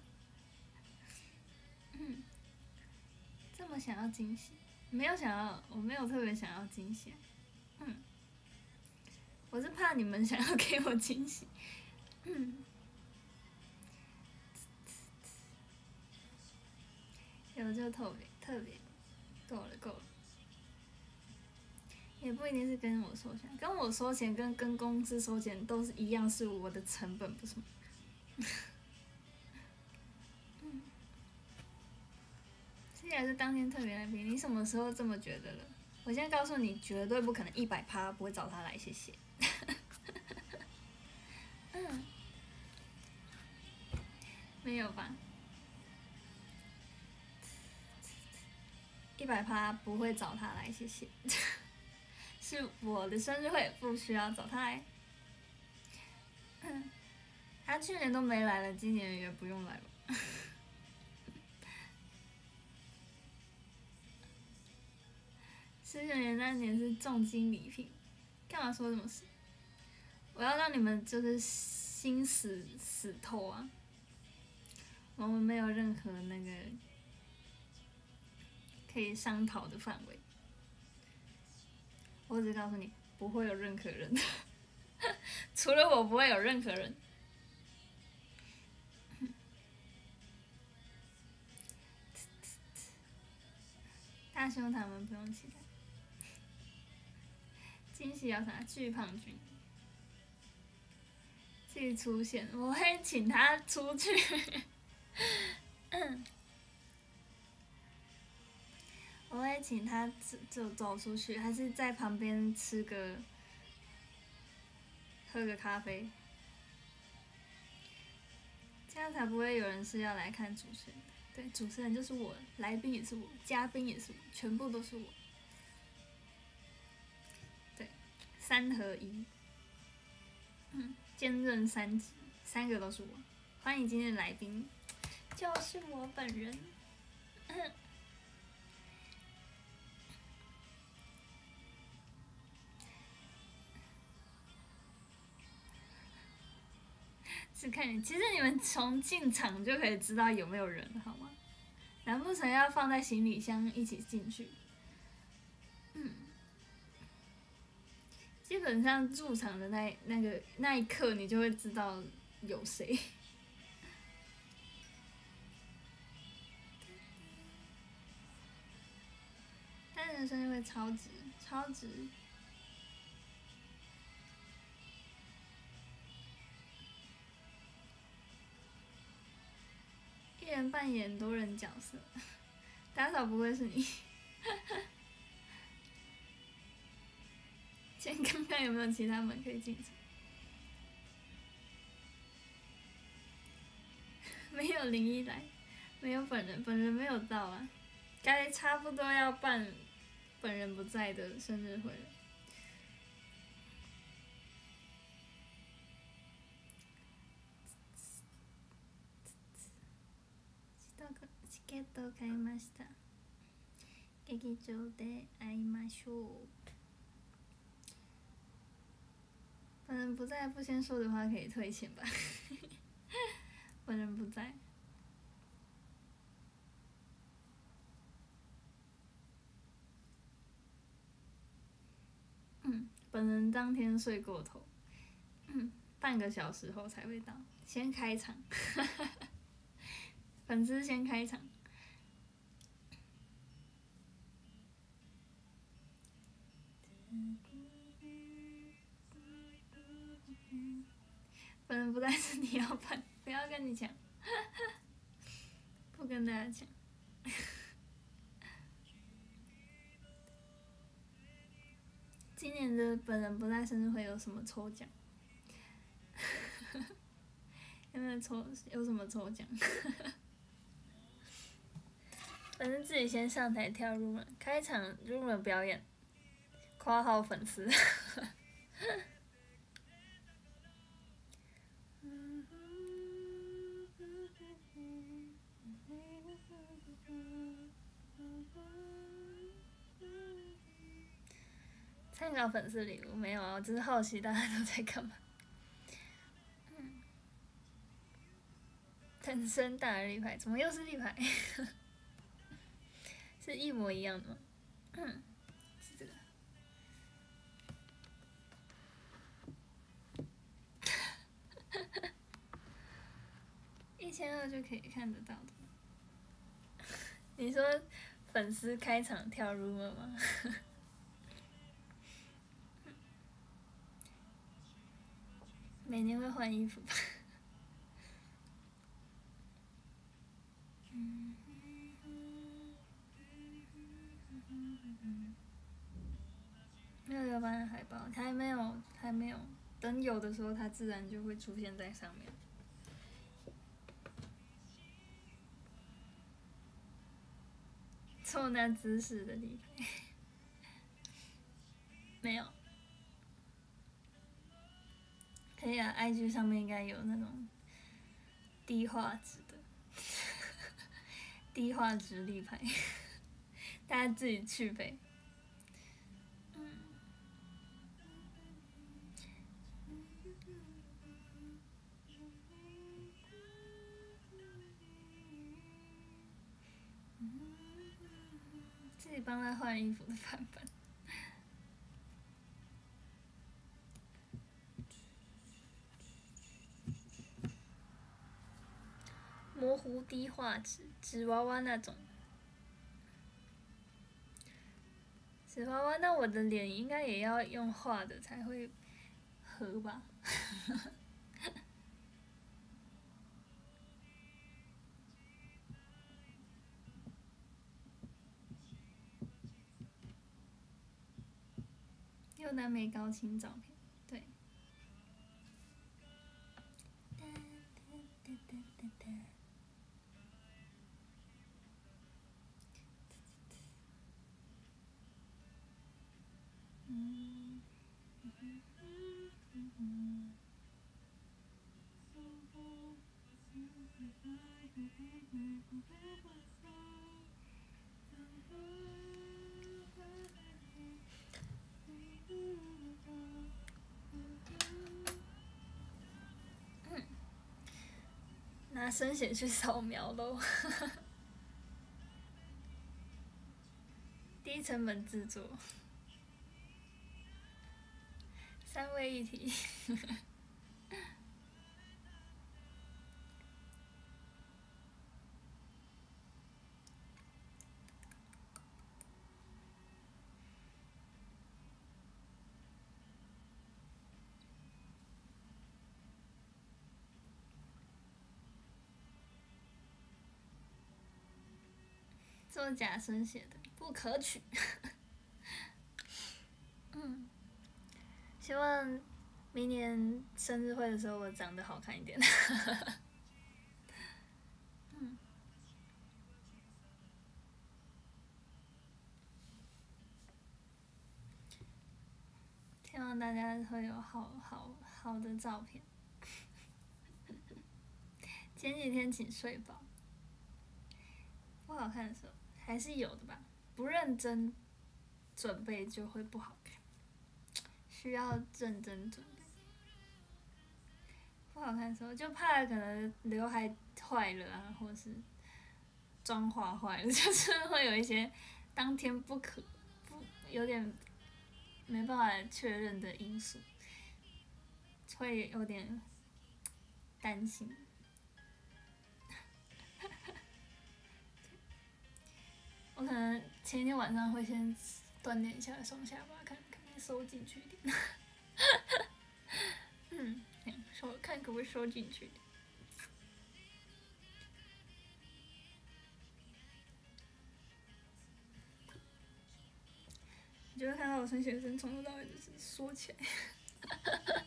这么想要惊喜，没有想要，我没有特别想要惊喜。我是怕你们想要给我惊喜。有就特别，够了。也不一定是跟我收钱，跟我收钱跟公司收钱都是一样，是我的成本，不是吗？这也是当天特别来宾，你什么时候这么觉得了？我现在告诉你，绝对不可能100%不会找他来，谢谢。没有吧？100%不会找他来，谢谢。是我的生日会，不需要找他来。他去年都没来了，今年也不用来了。19年那年是重金礼品，干嘛说这么死？我要让你们就是心死透啊！我们没有任何那个可以商讨的范围。我只告诉你，不会有任何人，除了我不会有任何人。大胸他们不用期待。惊喜要啥？巨胖君自己出现，我会请他出去。我会请他走出去，还是在旁边喝个咖啡，这样才不会有人是要来看主持人的。对，主持人就是我，来宾也是我，嘉宾也是我，全部都是我。对，3合1。兼任3职，3个都是我。欢迎今天的来宾，就是我本人。是看你，其实你们从进场就可以知道有没有人，好吗？难不成要放在行李箱一起进去？基本上入场的那一刻，你就会知道有谁。单人生日会超值。一人扮演多人角色，打扫不会是你。先看看有没有其他门可以进场。没有01来，没有本人没有到啊，该差不多要办本人不在的生日会了。チケットを買いました。劇場で会いましょう。本人不在，不先说的话可以退钱吧。本人不在。本人当天睡过头，半个小时后才会到，先开场。粉丝先开场。本人不在是你要办，不要跟你抢，不跟大家抢。 年的本人不在生日会有什么抽奖？有没有有什么抽奖？反正自己先上台跳入门，开场入门表演，括号粉丝。参考粉丝礼物没有啊？我只是好奇大家都在干嘛。藤森大立牌，怎么又是立牌？是一模一样的吗？是这个。1200就可以看得到的。你说粉丝开场跳入门吗？每年会换衣服吧？没有要办海报，还没有，等有的时候它自然就会出现在上面。做那姿势的立牌，没有。可以啊 ，IG 上面应该有那种低画质的低画质立牌，大家自己去呗。自己帮他换衣服的版本。模糊低画质，纸娃娃那种。纸娃娃，那我的脸应该也要用画的才会合吧？又南美高清照片，对。拿生写去扫描喽。低成本制作，3位一体。做假生写的不可取。希望明年生日会的时候我长得好看一点。希望大家会有好的照片。前几天请睡饱。不好看的时候还是有的吧，不认真准备就会不好看，需要认真准备。不好看的时候就怕可能刘海坏了啊，或是妆化坏了，就是会有一些当天有点没办法确认的因素，会有点担心。我可能前一天晚上会先锻炼一下双下巴，看收进去一点。看可不可以收进去一点。 就会看到我升学生从头到尾就是缩起来。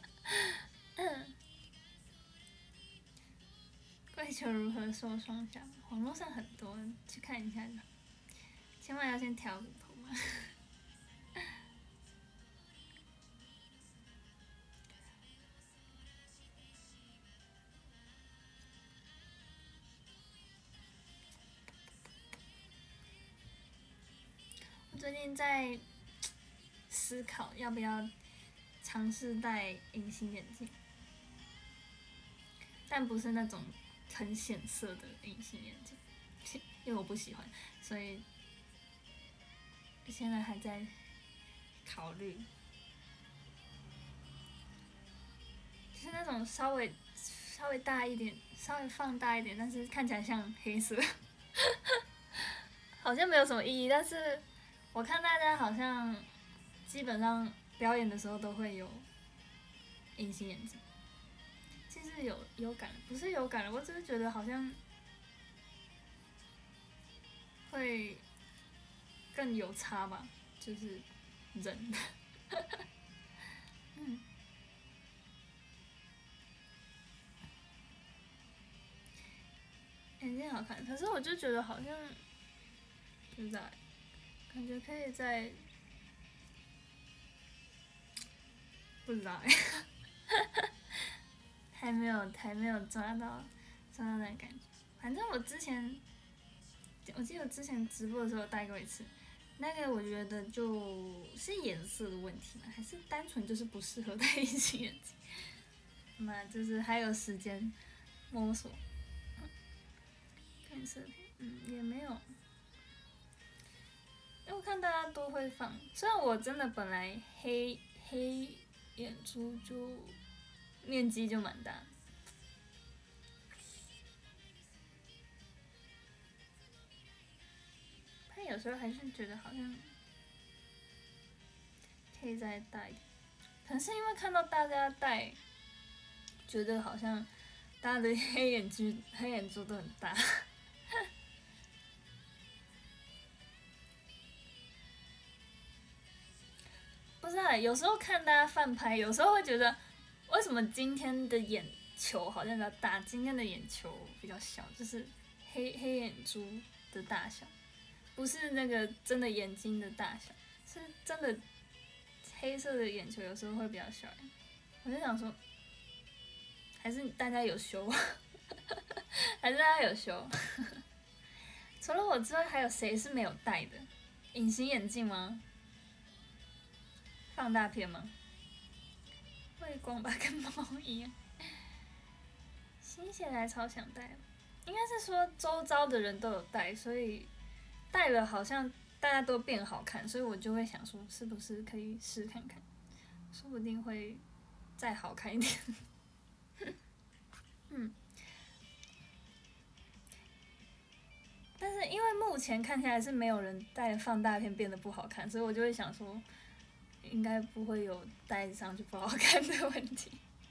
跪求如何瘦双脚？网络上很多，去看一下就好。千万要先调骨头嘛。我最近在思考要不要尝试戴隐形眼镜，但不是那种很显色的隐形眼镜，因为我不喜欢，所以现在还在考虑，就是那种稍微大一点、稍微放大一点，但是看起来像黑色，好像没有什么意义。但是我看大家好像基本上表演的时候都会有隐形眼镜。其实有感，不是有感了，我只是觉得好像会更有差吧，就是人。眼镜好看，可是我就觉得好像不知道，感觉可以再不知道还没有抓到那个感觉。反正我记得我之前直播的时候戴过一次，那个我觉得就是颜色的问题嘛，还是单纯就是不适合戴隐形眼镜。那就是还有时间摸索。看色片，也没有，因为我看大家都会放。虽然我真的本来黑眼珠就面积就蛮大，但有时候还是觉得好像可以再大一点。可能是因为看到大家戴，觉得好像大家的黑眼珠都很大。不知道，有时候看大家翻拍，有时候会觉得，为什么今天的眼球好像比较大，今天的眼球比较小，就是黑眼珠的大小，不是那个真的眼睛的大小，是真的黑色的眼球有时候会比较小。我就想说，还是大家有修，还是大家有修。除了我之外，还有谁是没有戴的？隐形眼镜吗？放大片吗？会光吧，跟猫一样。心血来潮想戴，应该是说周遭的人都有戴，所以戴了好像大家都变好看，所以我就会想说，是不是可以试看看，说不定会再好看一点。但是因为目前看起来是没有人戴放大片变得不好看，所以我就会想说，应该不会有戴上去不好看的问题。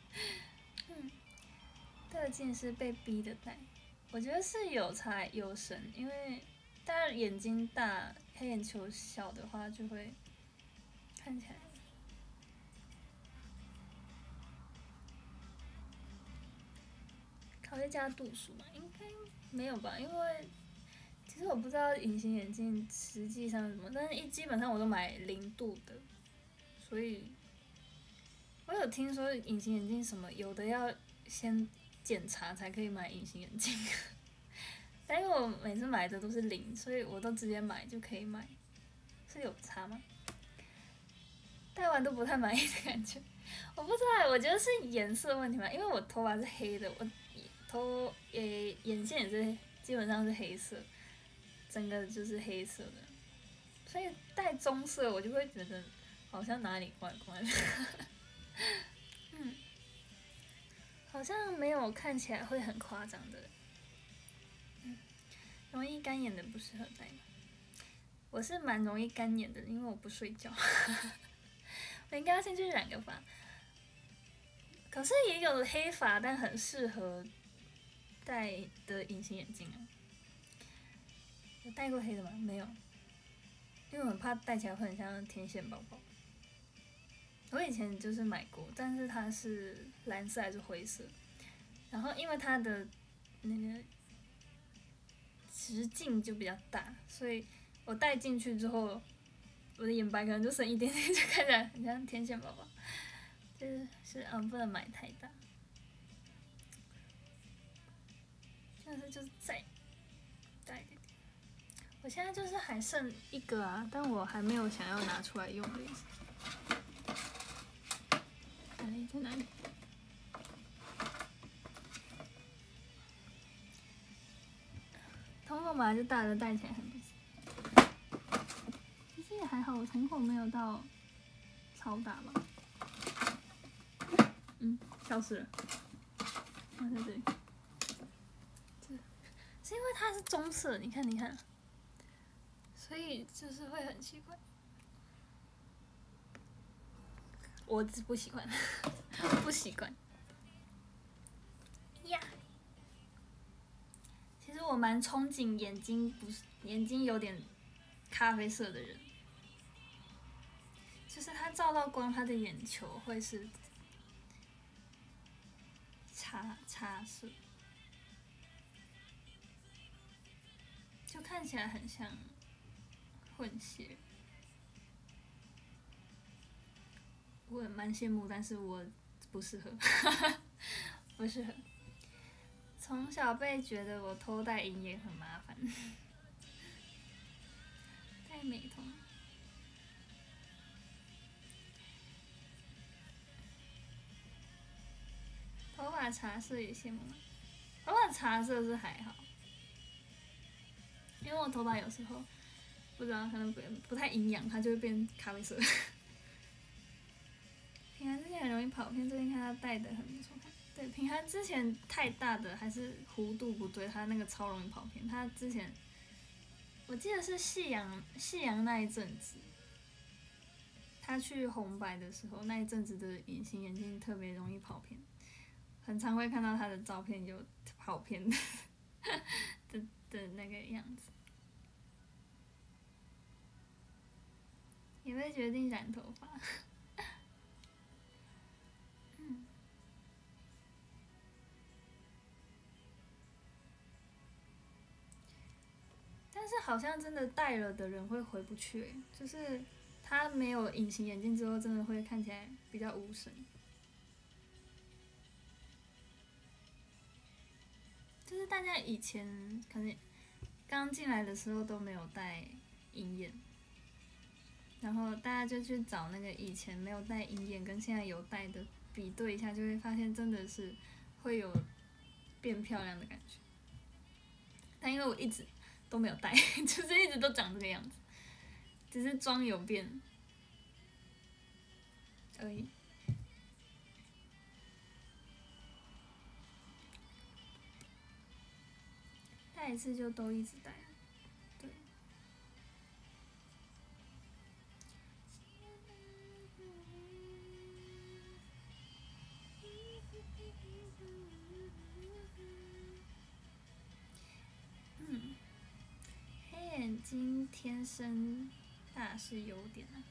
戴镜是被逼的戴，我觉得是有差有神，因为大家眼睛大、黑眼球小的话，就会看起来。考虑加度数嘛？应该没有吧，因为其实我不知道隐形眼镜实际上是什么，但是基本上我都买0度的，所以我有听说隐形眼镜什么有的要先检查才可以买隐形眼镜，但因为我每次买的都是0，所以我都直接买就可以买，是有差吗？戴完都不太满意的感觉，我不知道，我觉得是颜色问题吧，因为我头发是黑的，我眼线也是基本上是黑色，整个就是黑色的，所以戴棕色我就会觉得好像哪里怪怪的。好像没有看起来会很夸张的。容易干眼的不适合戴。我是蛮容易干眼的，因为我不睡觉。我应该要先去染个发。可是也有黑发但很适合戴的隐形眼镜啊。有戴过黑的吗？没有。 因为我很怕戴起来会很像天线宝宝。我以前就是买过，但是它是蓝色还是灰色，然后因为它的那个直径就比较大，所以我戴进去之后，我的眼白可能就剩一点点，就看起来很像天线宝宝。就是不能买太大。但是就是再大一点点。我现在就是还剩一个啊，但我还没有想要拿出来用的意思。哪里在哪里？瞳孔本来就大的，戴起来很不行。其实也还好，我瞳孔没有到超大吧。消失了。在这里。是因为它是棕色，你看，你看，所以就是会很奇怪。我不喜欢，不习惯。呀，其实我蛮憧憬眼睛有点咖啡色的人，就是他照到光，他的眼球会是茶色，就看起来很像混血。我也蛮羡慕，但是我不适合，不适合。从小被觉得我偷戴银眼很麻烦，戴美瞳。头发茶色也羡慕，头发茶色是还好，因为我头发有时候不知道可能不太营养，它就会变咖啡色。平涵之前很容易跑偏，最近看他戴的很不错看。对，平涵之前太大的还是弧度不对，他那个超容易跑偏。他之前我记得是夕阳那一阵子，他去红白的时候那一阵子的隐形眼镜特别容易跑偏，很常会看到他的照片有跑偏的那个样子。也会决定染头发。但是好像真的戴了的人会回不去，就是他没有隐形眼镜之后，真的会看起来比较无神。就是大家以前可能刚进来的时候都没有戴银眼，然后大家就去找那个以前没有戴银眼跟现在有戴的比对一下，就会发现真的是会有变漂亮的感觉。但因为我一直都没有戴，就是一直都长这个样子，只是妆有变而已。戴一次就都一直戴，对。黑眼睛天生大是优点啊。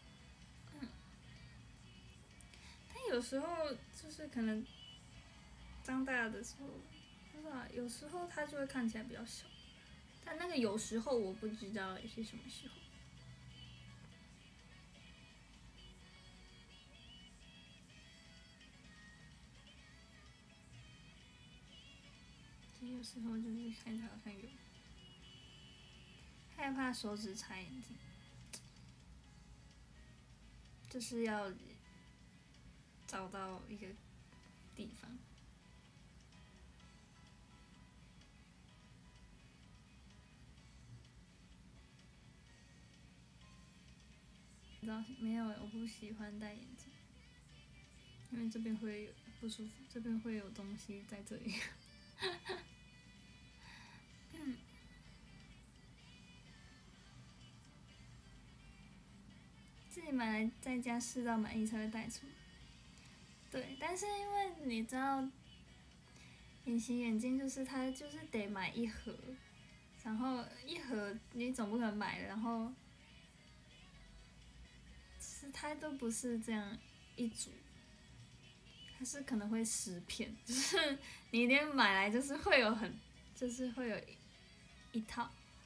但有时候就是可能长大的时候，不知道，有时候它就会看起来比较小。但那个有时候我不知道是什么时候。有时候就是看起来好像有害怕手指插眼睛，就是要找到一个地方。没有，我不喜欢戴眼镜，因为这边会有不舒服，这边会有东西在这里。自己买来在家试到满意才会带出来。对，但是因为你知道，隐形眼镜就是它就是得买一盒，然后一盒你总不可能买了，然后是它都不是这样一组，它是可能会10片，就是你一定买来就是会有就是会有一套，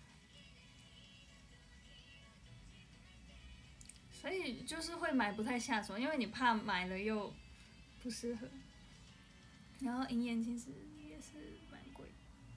所以就是会买不太下手，因为你怕买了又不适合，然后银眼其实也是蛮贵的。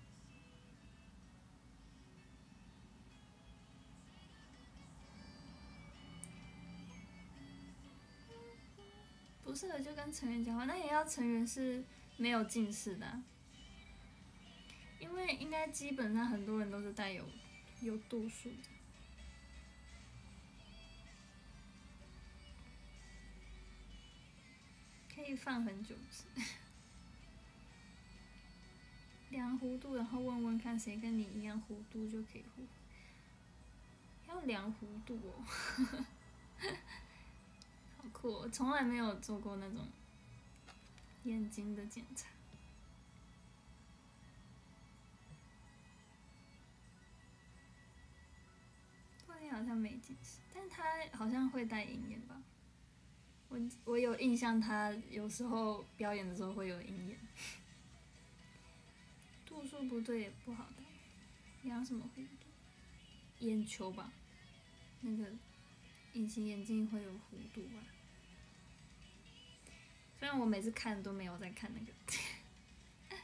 不适合就跟成员交换，那也要成员是没有近视的啊，因为应该基本上很多人都是带有度数的，可以放很久吃。量弧度，然后问问看谁跟你一样弧度就可以互。要量弧度哦，好酷哦！从来没有做过那种眼睛的检查。布丁好像没近视，但他好像会戴银眼吧？我有印象，他有时候表演的时候会有银眼。度数不对也不好戴，量什么弧度？眼球吧，那个隐形眼镜会有弧度吧？虽然我每次看都没有在看那个。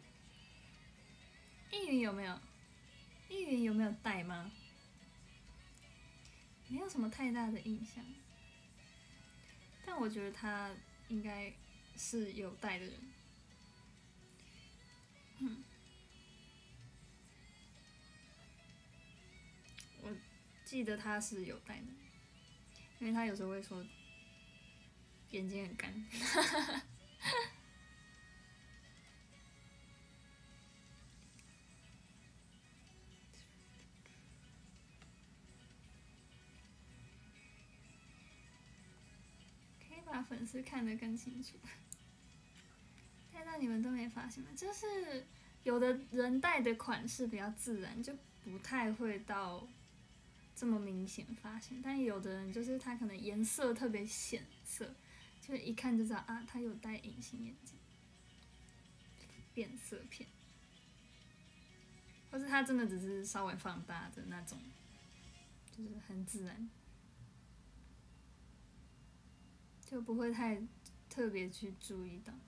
易云有没有？易云有没有戴吗？没有什么太大的印象，但我觉得他应该是有戴的人。我记得他是有戴的，因为他有时候会说眼睛很干。可以把粉丝看得更清楚。戴到你们都没发现吗？就是有的人戴的款式比较自然，就不太会到这么明显发现。但有的人就是他可能颜色特别显色，就是一看就知道啊，他有戴隐形眼镜，变色片，或是他真的只是稍微放大的那种，就是很自然，就不会太特别去注意到。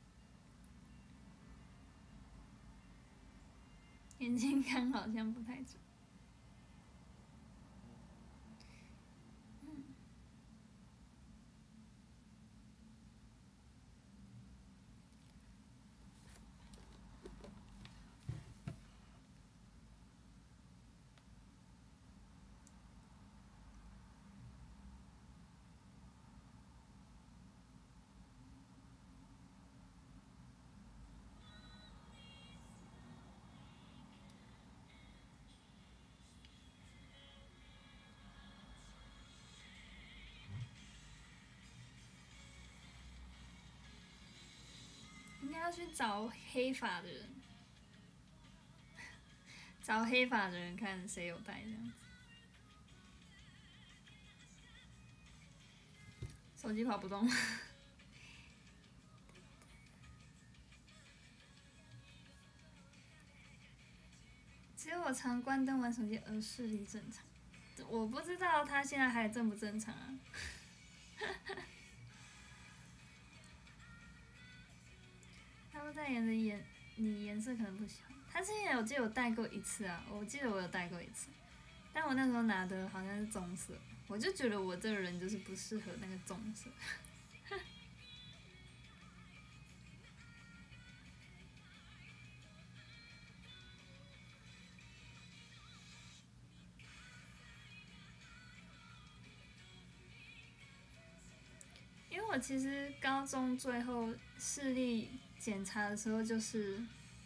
眼睛干好像不太准。应该要去找黑发的人，找黑发的人看谁有戴这样子。手机跑不动。只有我常关灯玩手机而视力正常，我不知道他现在还正不正常啊。他说代言的你颜色可能不喜欢，他之前我记得有戴过一次啊，我记得我有戴过一次，但我那时候拿的好像是棕色，我就觉得我这个人就是不适合那个棕色。因为我其实高中最后视力检查的时候，就是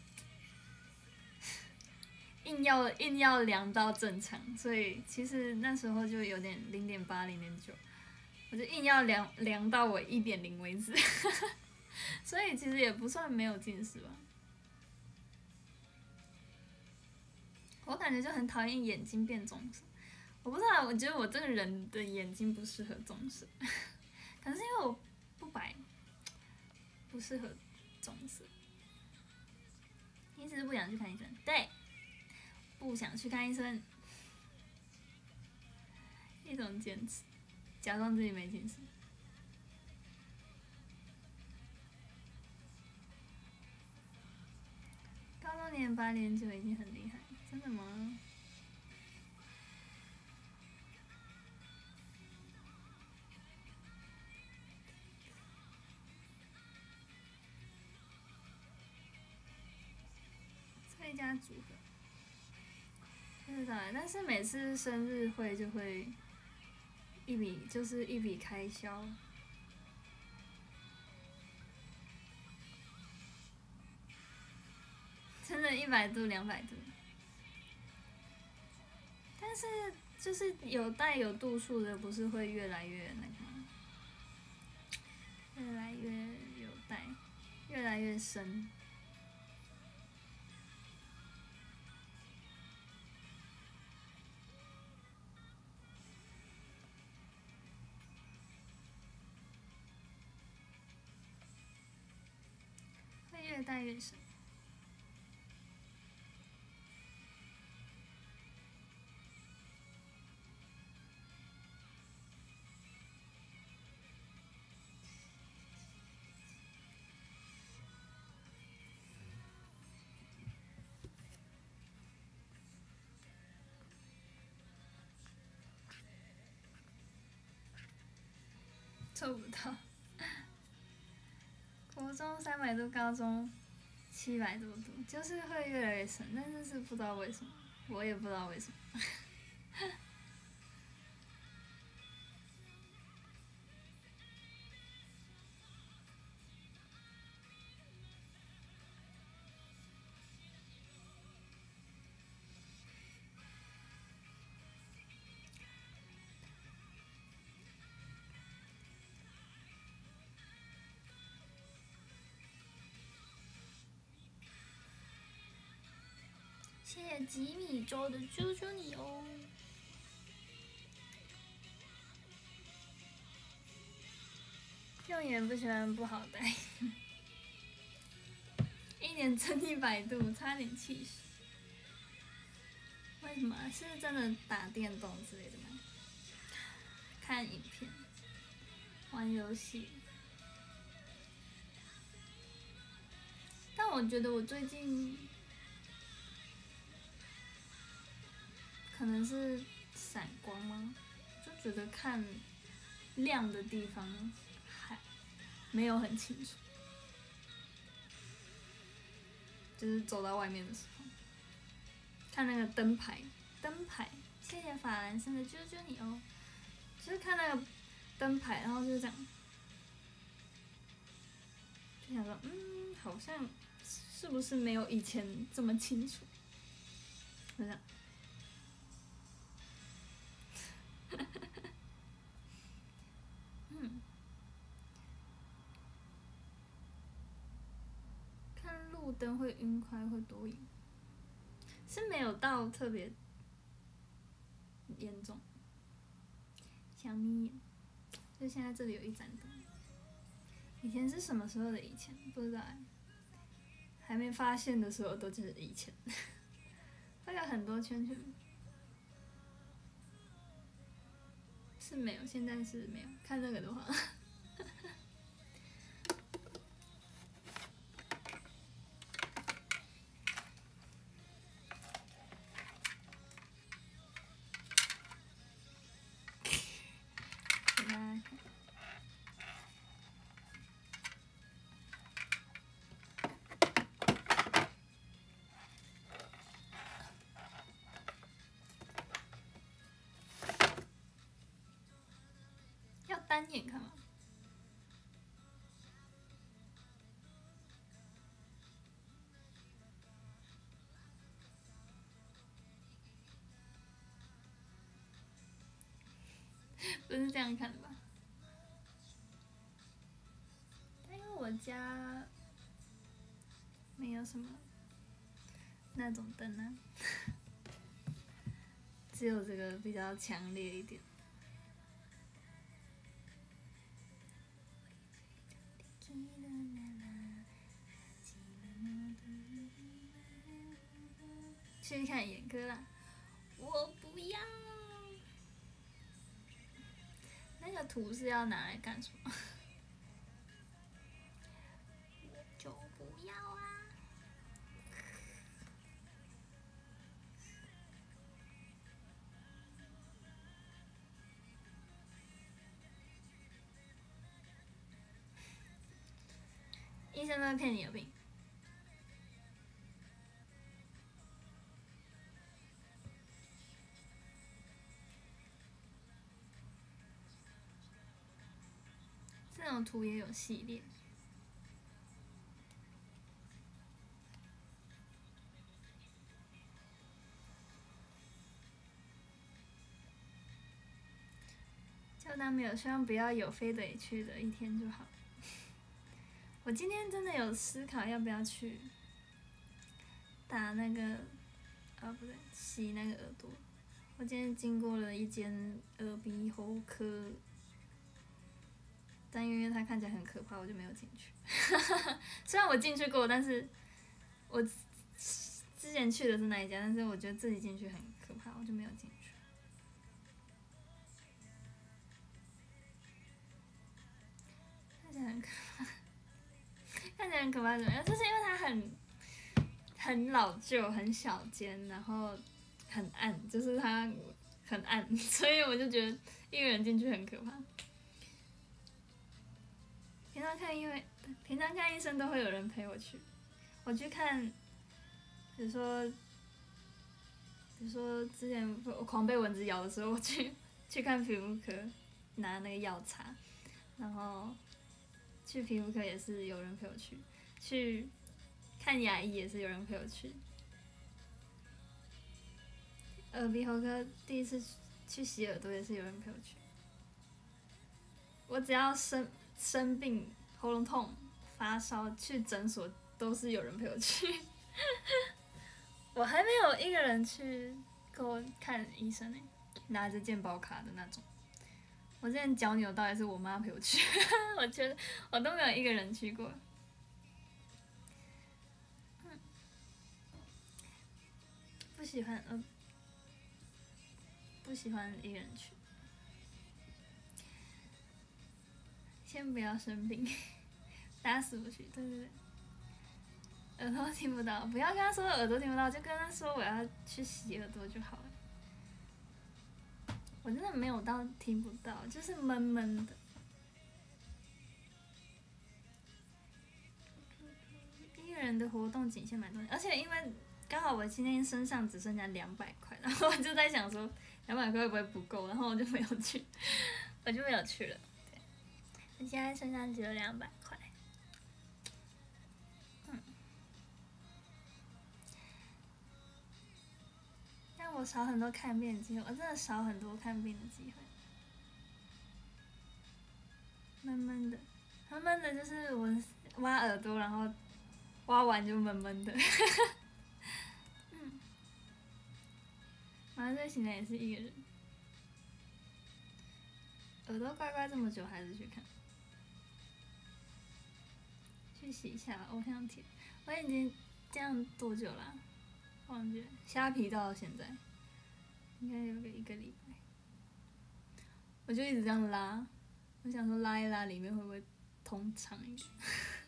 硬要量到正常，所以其实那时候就有点0.8、0.9，我就硬要量到我1.0为止，所以其实也不算没有近视吧。我感觉就很讨厌眼睛变棕色， 我不知道，我觉得我这个人的眼睛不适合棕色，可能是因为我不白，不适合棕色。你只是不想去看医生，对，不想去看医生，一种坚持，假装自己没近视。高中连8连9已经很厉害，真的吗？最佳组合，不知道，但是每次生日会就会一笔开销，真的100度200度，但是就是有带有度数的，不是会越来越那个吗？越来越有带，越来越深。会越带越深。做不到。国中300度，高中700多度，就是会越来越深，但是不知道为什么，我也不知道为什么。谢谢吉米周的啾啾你哦。用眼不喜欢不好带。一年蒸100度，差点气死。为什么？是真的打电动之类的吗？看影片、玩游戏。但我觉得我最近可能是散光吗？就觉得看亮的地方还没有很清楚，就是走到外面的时候，看那个灯牌，谢谢法兰生的啾啾你哦，就是看那个灯牌，然后就是这样，就想说，好像是不是没有以前这么清楚？就这样。看路灯会晕快，会多晕，是没有到特别严重。小眯眼，就现在这里有一盏灯。以前是什么时候的以前？不知道哎。还没发现的时候都就是以前，会有很多圈圈。是没有，现在是没有。看这个的话。单眼看吗？不是这样看的吧？因为我家没有什么那种灯啊， 只有这个比较强烈一点。去看眼科啦！我不要。那个图是要拿来干什么？我就不要啊！医生都会骗你有病。这种图也有系列。就当没有，希望不要有非得去的一天就好。我今天真的有思考要不要去打那个，不对，洗那个耳朵。我今天经过了一间耳鼻喉科，但因为它看起来很可怕，我就没有进去。虽然我进去过，但是我之前去的是那一家，但是我觉得自己进去很可怕，我就没有进去。看起来很可怕，看起来很可怕怎么样？就是因为它很老旧、很小间，然后很暗，就是它很暗，所以我就觉得一个人进去很可怕。平常看医生都会有人陪我去。我去看，比如说之前我狂被蚊子咬的时候，我去看皮肤科，拿那个药擦，然后去皮肤科也是有人陪我去，去看牙医也是有人陪我去。耳鼻喉科第一次去洗耳朵也是有人陪我去。我只要生病、喉咙痛、发烧，去诊所都是有人陪我去。我还没有一个人去过看医生呢，拿着健保卡的那种。我之前脚扭到也是我妈陪我去，我觉得我都没有一个人去过。不喜欢一个人去。先不要生病，打死不去。对对对，耳朵听不到，不要跟他说耳朵听不到，就跟他说我要去洗耳朵就好了。我真的没有到听不到，就是闷闷的。一个人的活动仅限买东西，而且因为刚好我今天身上只剩下200块，然后我就在想说200块会不会不够，然后我就没有去，我就没有去了。对，我现在身上只有200块。但我少很多看病的机会，我真的少很多看病的机会。闷闷的，闷闷的，就是我挖耳朵，然后挖完就闷闷的。晚上睡醒来也是一个人。耳朵乖乖这么久，还是去看。去洗一下偶像贴，我已经这样多久了？忘记了，虾皮到现在应该有个1个礼拜。我就一直这样拉，我想说拉一拉里面会不会通畅一点。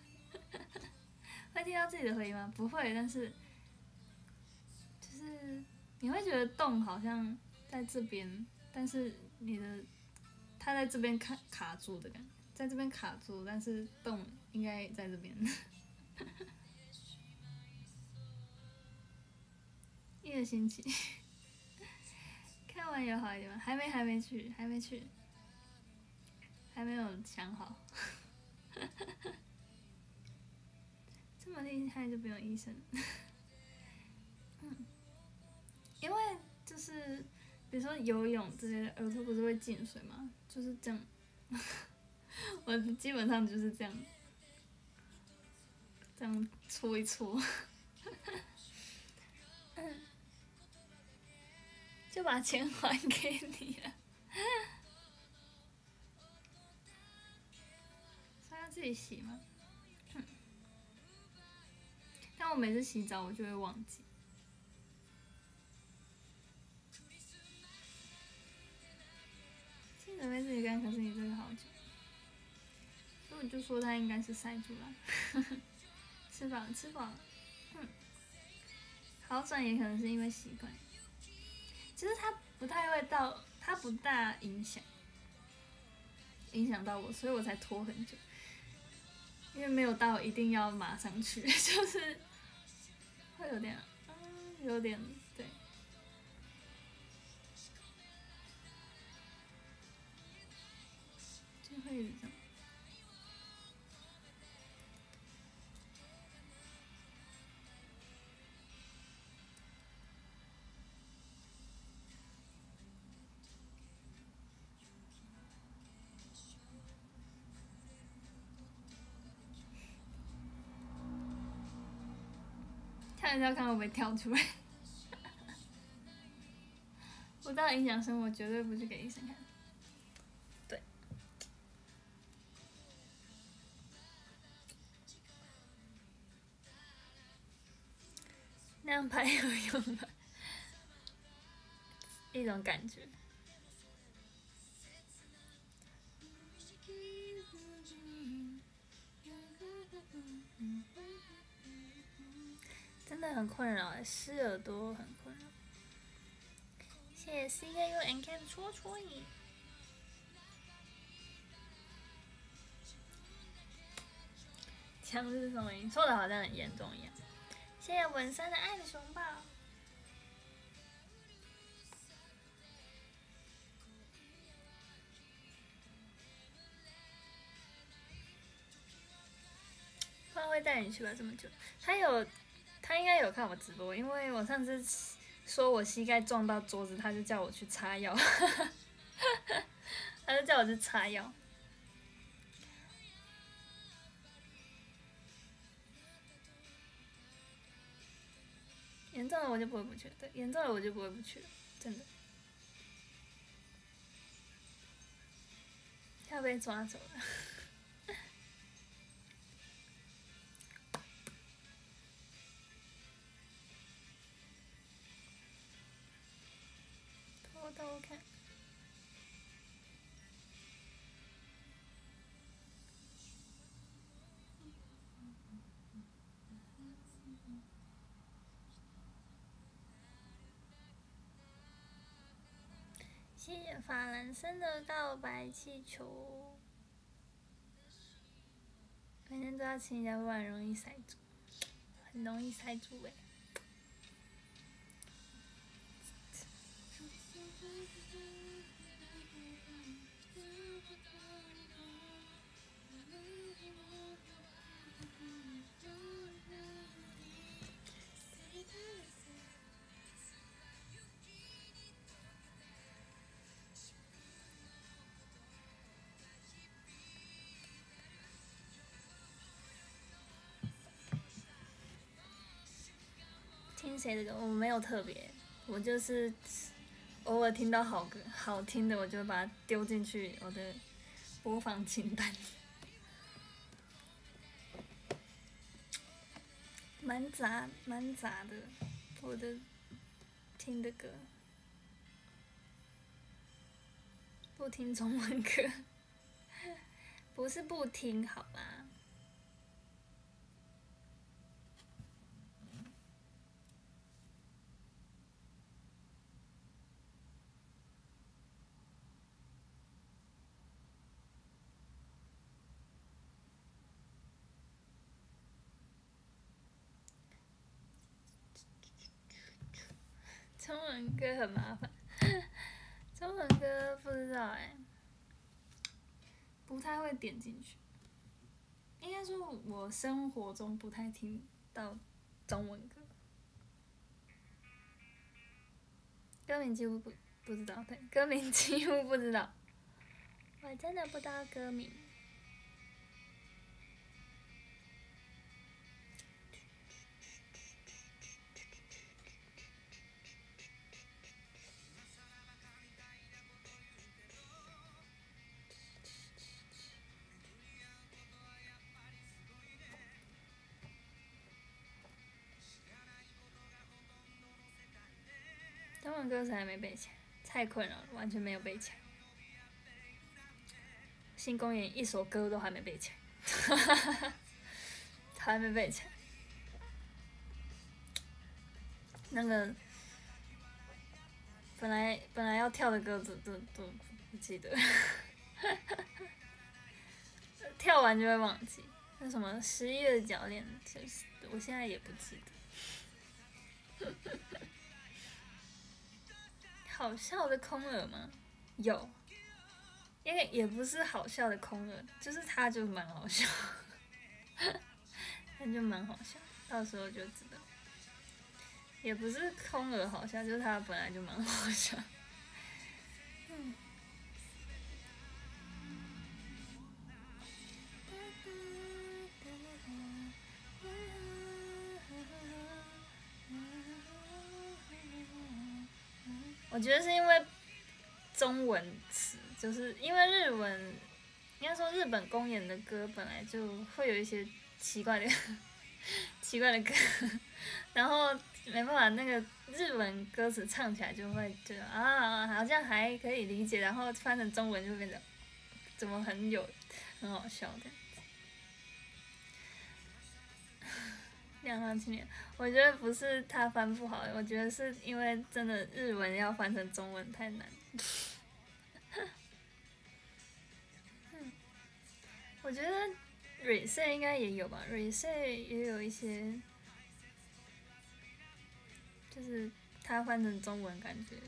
会听到自己的回音吗？不会，但是就是你会觉得洞好像在这边，但是它在这边卡住的感觉，在这边卡住，但是洞应该在这边。1个星期，看完有好一点吗？还没去，还没有想好。这么厉害就不用医生。因为就是比如说游泳之类的，耳朵不是会进水吗？就是这样。我基本上就是这样搓一搓。 就把钱还给你了。是要自己洗吗？但我每次洗澡我就会忘记。记得被自己干，可是你这个好久，所以我就说他应该是塞住了。吃饱了，吃饱了。好转也可能是因为习惯。其实它不太会到，它不大影响到我，所以我才拖很久。因为没有到一定要马上去，就是会有点，有点对，就会有这样。看一下看会不会跳出来。不到影响生活，绝对不去给医生看。对。那样拍有用吗？一种感觉。真的很困扰哎，湿耳朵很困扰。谢谢 CKUNK 的戳戳你。强制送医，说的好像很严重一样。谢谢文山的爱的熊抱。他会带你去吧？这么久，他应该有看我直播，因为我上次说我膝盖撞到桌子，他就叫我去擦药，他就叫我去擦药。严重了我就不会不去了，对，严重了我就不会不去了，真的。要被抓走了。偷偷看。谢谢法兰森的告白气球。每天都要亲一下，不然容易塞住，很容易塞住哎。听谁的歌？我没有特别，我就是偶尔听到好歌、好听的，我就把它丢进去我的播放清单。蛮杂的，我的听的歌，不听中文歌，不是不听好啦。中文歌很麻烦，中文歌不知道哎，不太会点进去。应该说，我生活中不太听到中文歌，歌名几乎不知道，对，歌名几乎不知道，我真的不知道歌名。 中文歌词还没背起来，太困扰了，完全没有背起来。新公园一首歌都还没背起来，还没背起来。那个本来要跳的歌都不记得，跳完就会忘记。那什么11月的教练，就是我现在也不记得。好笑的空耳吗？有，因为也不是好笑的空耳，就是他就蛮好笑，他就蛮好笑，到时候就知道。也不是空耳好笑，就是他本来就蛮好笑。我觉得是因为中文词，就是因为日文，应该说日本公演的歌本来就会有一些奇怪的奇怪的歌，然后没办法，那个日文歌词唱起来就会觉得啊，好像还可以理解，然后翻成中文就变得怎么很好笑的。两行青年，我觉得不是他翻不好，我觉得是因为真的日文要翻成中文太难。我觉得瑞穗应该也有吧，瑞穗也有一些，就是他翻成中文感觉，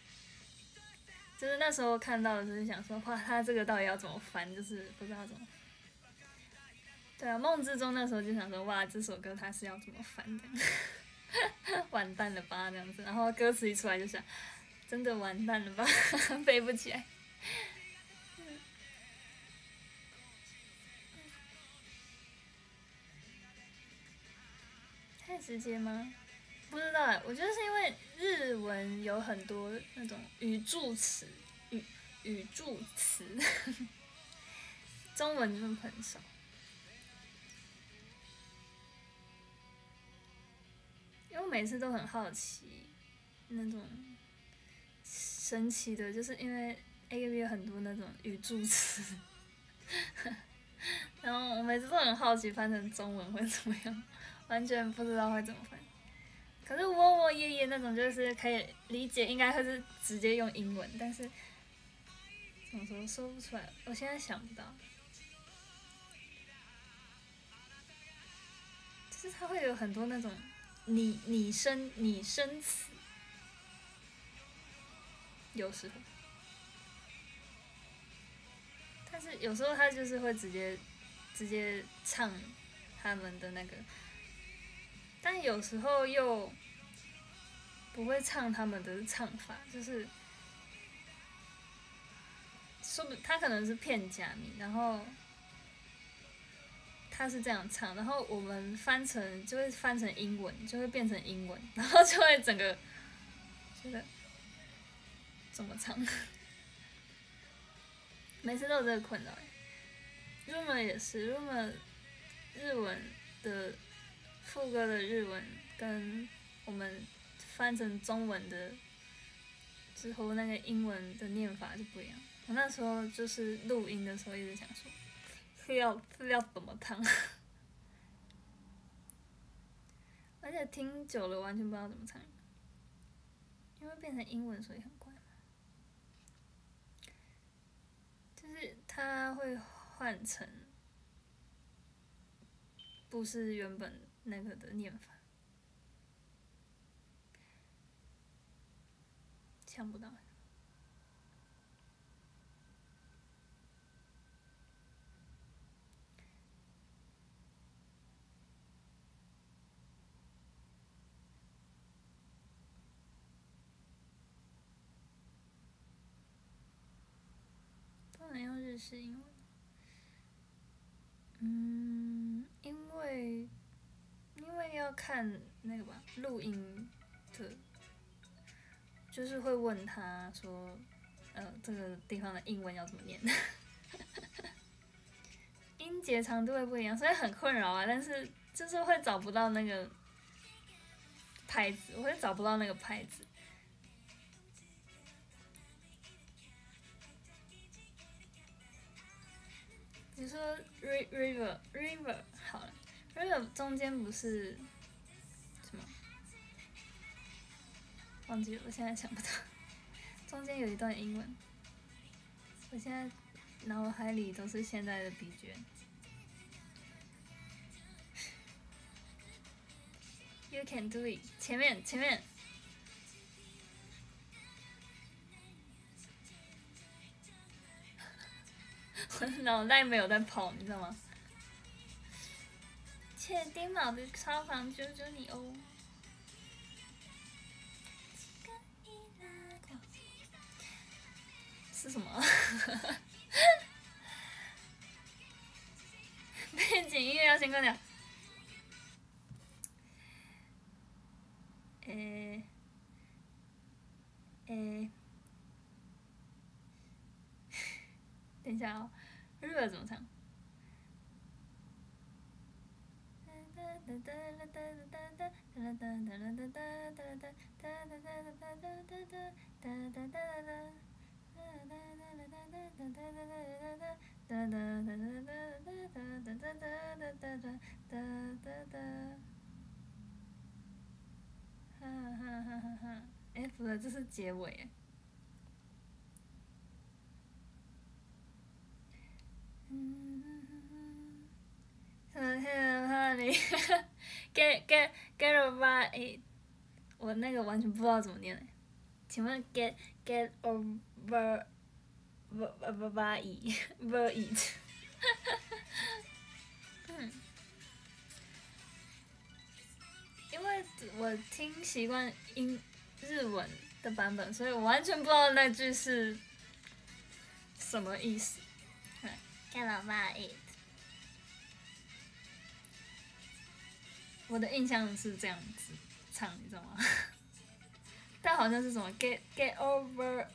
就是那时候看到的时候想说，哇，他这个到底要怎么翻，就是不知道怎么。对啊，梦之中那时候就想说，哇，这首歌他是要怎么翻的？完蛋了吧这样子，然后歌词一出来就想，真的完蛋了吧，背不起来。太直接吗？不知道哎，我觉得是因为日文有很多那种语助词，语助词，中文就很少。因为我每次都很好奇，那种神奇的，就是因为 AKB 有很多那种语助词，然后我每次都很好奇翻成中文会怎么样，完全不知道会怎么翻。可是我爷爷那种就是可以理解，应该会是直接用英文，但是怎么说不出来，我现在想不到。就是它会有很多那种拟声词，有时候，但是有时候他就是会直接唱他们的那个，但有时候又不会唱他们的唱法，就是说不他可能是片假名，然后他是这样唱，然后我们就会翻成英文，就会变成英文，然后就会整个觉得怎么唱，每次都有这个困扰。Rumor 也是，Rumor 日文的副歌的日文跟我们翻成中文的之后那个英文的念法就不一样。我那时候就是录音的时候一直想说，是要怎么唱，而且听久了完全不知道怎么唱，因为变成英文所以很怪嘛。就是它会换成不是原本那个的念法，想不到。不能用日式英文。因为要看那个吧，录音的，就是会问他说，这个地方的英文要怎么念？音节长度会不一样，所以很困扰啊。但是就是会找不到那个拍子，我会找不到那个拍子。 如说 river 好了 ，river 中间不是什么？忘记了，我现在想不到。中间有一段英文，我现在脑海里都是现在的 BGM。You can do it， 前面。我的脑袋没有在跑，你知道吗？切丁卯的超房救救你哦！是什么？背景音乐要先关掉。等一下哦，日文怎么唱？哎，不对，这是结尾。get over it， 我那个完全不知道怎么念嘞，请问 get over it， 因为我听习惯日文的版本，所以我完全不知道那句是什么意思。get over it， 我的印象是这样子唱，你知道吗？但好像是什么 get over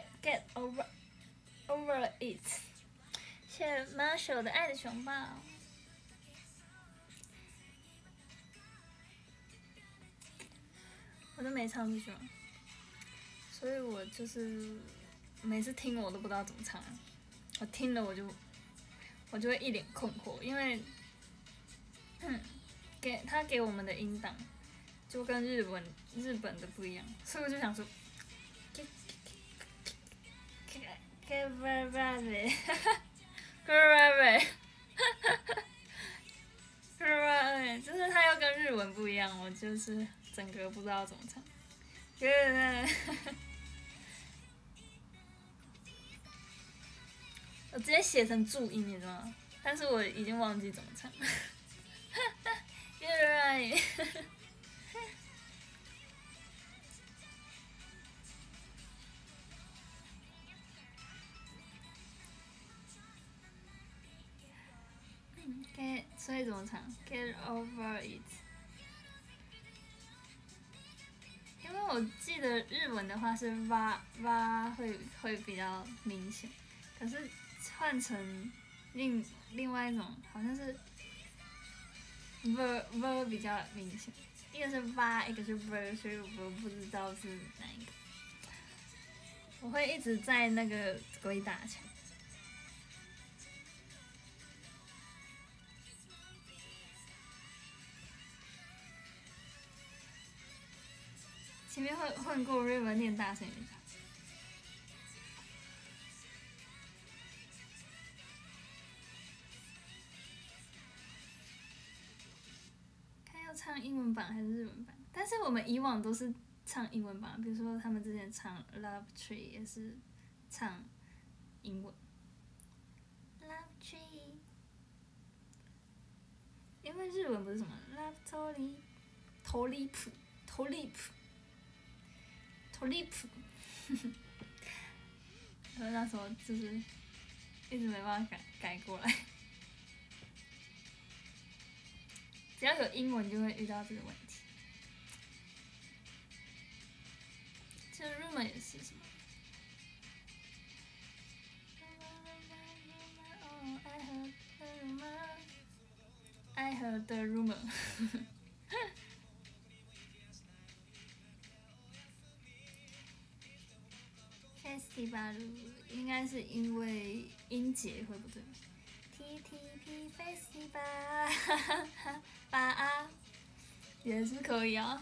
it。谢谢 Marshall 的爱的熊抱。我都没唱这句嘛，所以我就是每次听我都不知道怎么唱，我听了我就会一脸困惑，因为他给我们的音档就跟日本的不一样，所以我就想说，get over it，就是他又跟日文不一样，我就是整个不知道怎么唱。我直接写成注音，你知道吗？但是我已经忘记怎么唱。You're right。所以怎么唱 ？Get over it。因为我记得日文的话是哇会比较明显，可是换成另外一种好像是 ver 比较明显，一个是哇，一个是 ver， 所以我不知道是哪一个。我会一直在那个鬼打墙。前面混过 River 念大声一点。看要唱英文版还是日文版？但是我们以往都是唱英文版，比如说他们之前唱 Love Tree 也是唱英文。Love Tree， 因为日文不是什么 Love头离谱。然后那时候就是一直没办法改过来，只要有英文就会遇到这个问题。这 rumor 也是什么？哦 I heard the rumor。Festival 应该是因为音节会不对。 PTP Face 吧啊，也是可以啊。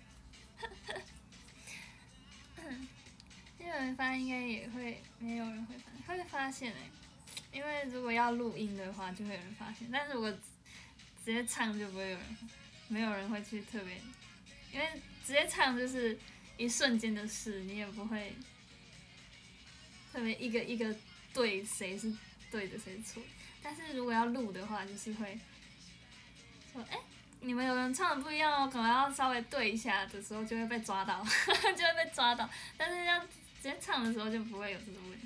日文发应该也会没有人会发现因为如果要录音的话就会有人发现，但是如果直接唱就不会没有人会去特别，因为直接唱就是一瞬间的事，你也不会特别一个一个对谁是对的谁是错的。但是如果要录的话，就是会说你们有人唱的不一样哦，可能要稍微对一下的时候就会被抓到，就会被抓到。但是要直接唱的时候就不会有这个问题。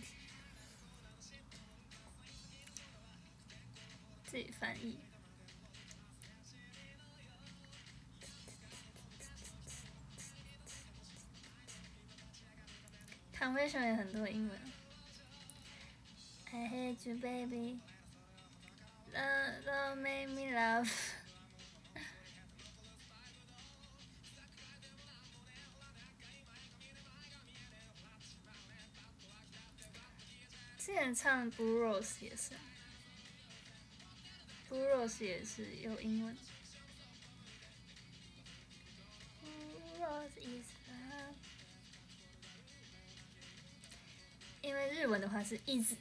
自己翻译。Conversation 也很多英文。I hate you, baby. Don't make me love. 之前唱 Blue Rose 也是，Blue Rose 也是有英文。Blue Rose is love. 因为日文的话是一直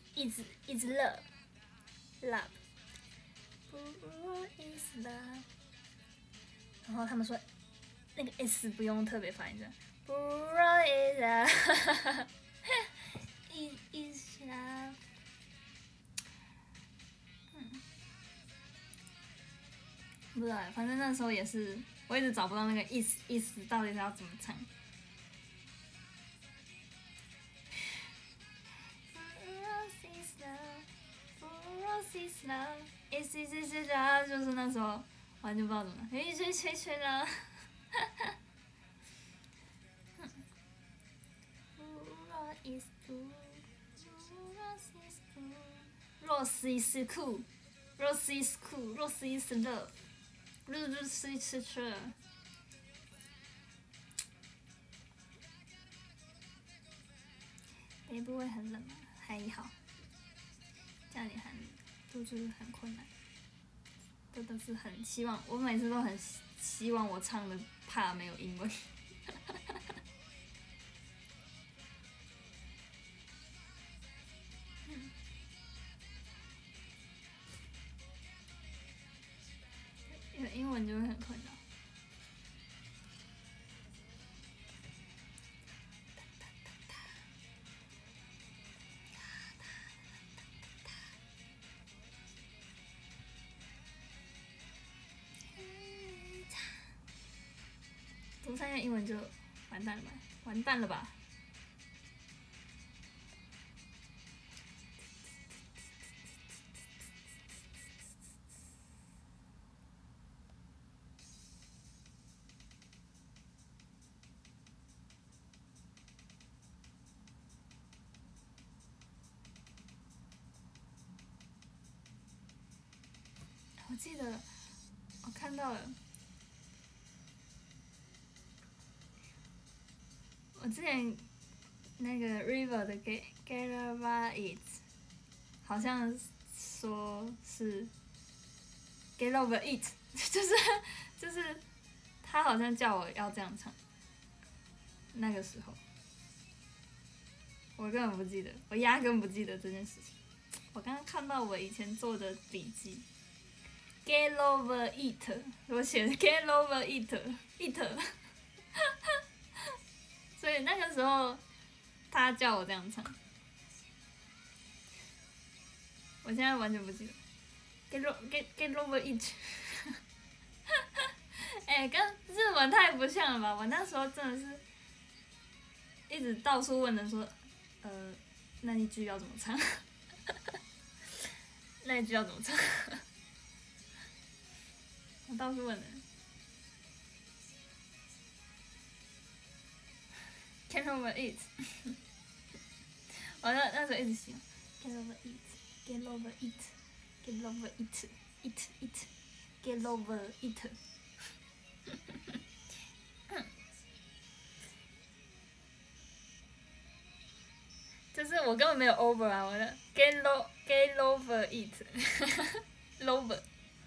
love。Blue is love. 然后他们说那个 s 不用特别发音的。Blue is love. is love. 不知道，反正那时候也是，我一直找不到那个意思到底是要怎么唱。Is love，就是那时候完全不知道怎么，一直吹了。Rose is cool, Rose is cool, Rose is love, Rose is true。北部会很冷吗？还好，家里就是很困难，真的是很希望，我每次都很希望我唱的怕没有英文。有英文就会很困扰。读3年英文就完蛋了吧？完蛋了吧？我记得我看到了。我之前那个 River 的 Get Over It， 好像说是 Get Over It， 就是他好像叫我要这样唱。那个时候，我根本不记得，我压根不记得这件事情。我刚刚看到我以前做的笔记 ，Get Over It， 我写的 Get Over It。所以那个时候，他叫我这样唱，我现在完全不记得。Get over it， 跟日文太不像了吧？我那时候真的是，一直到处问人说，那一句要怎么唱？那一句要怎么唱？我到处问人。Get over it， 我那时候一直想 Get over it，Get over it，Get over it，Get over it。就是我根本没有 over 啊，我的 Get Get over it，lover，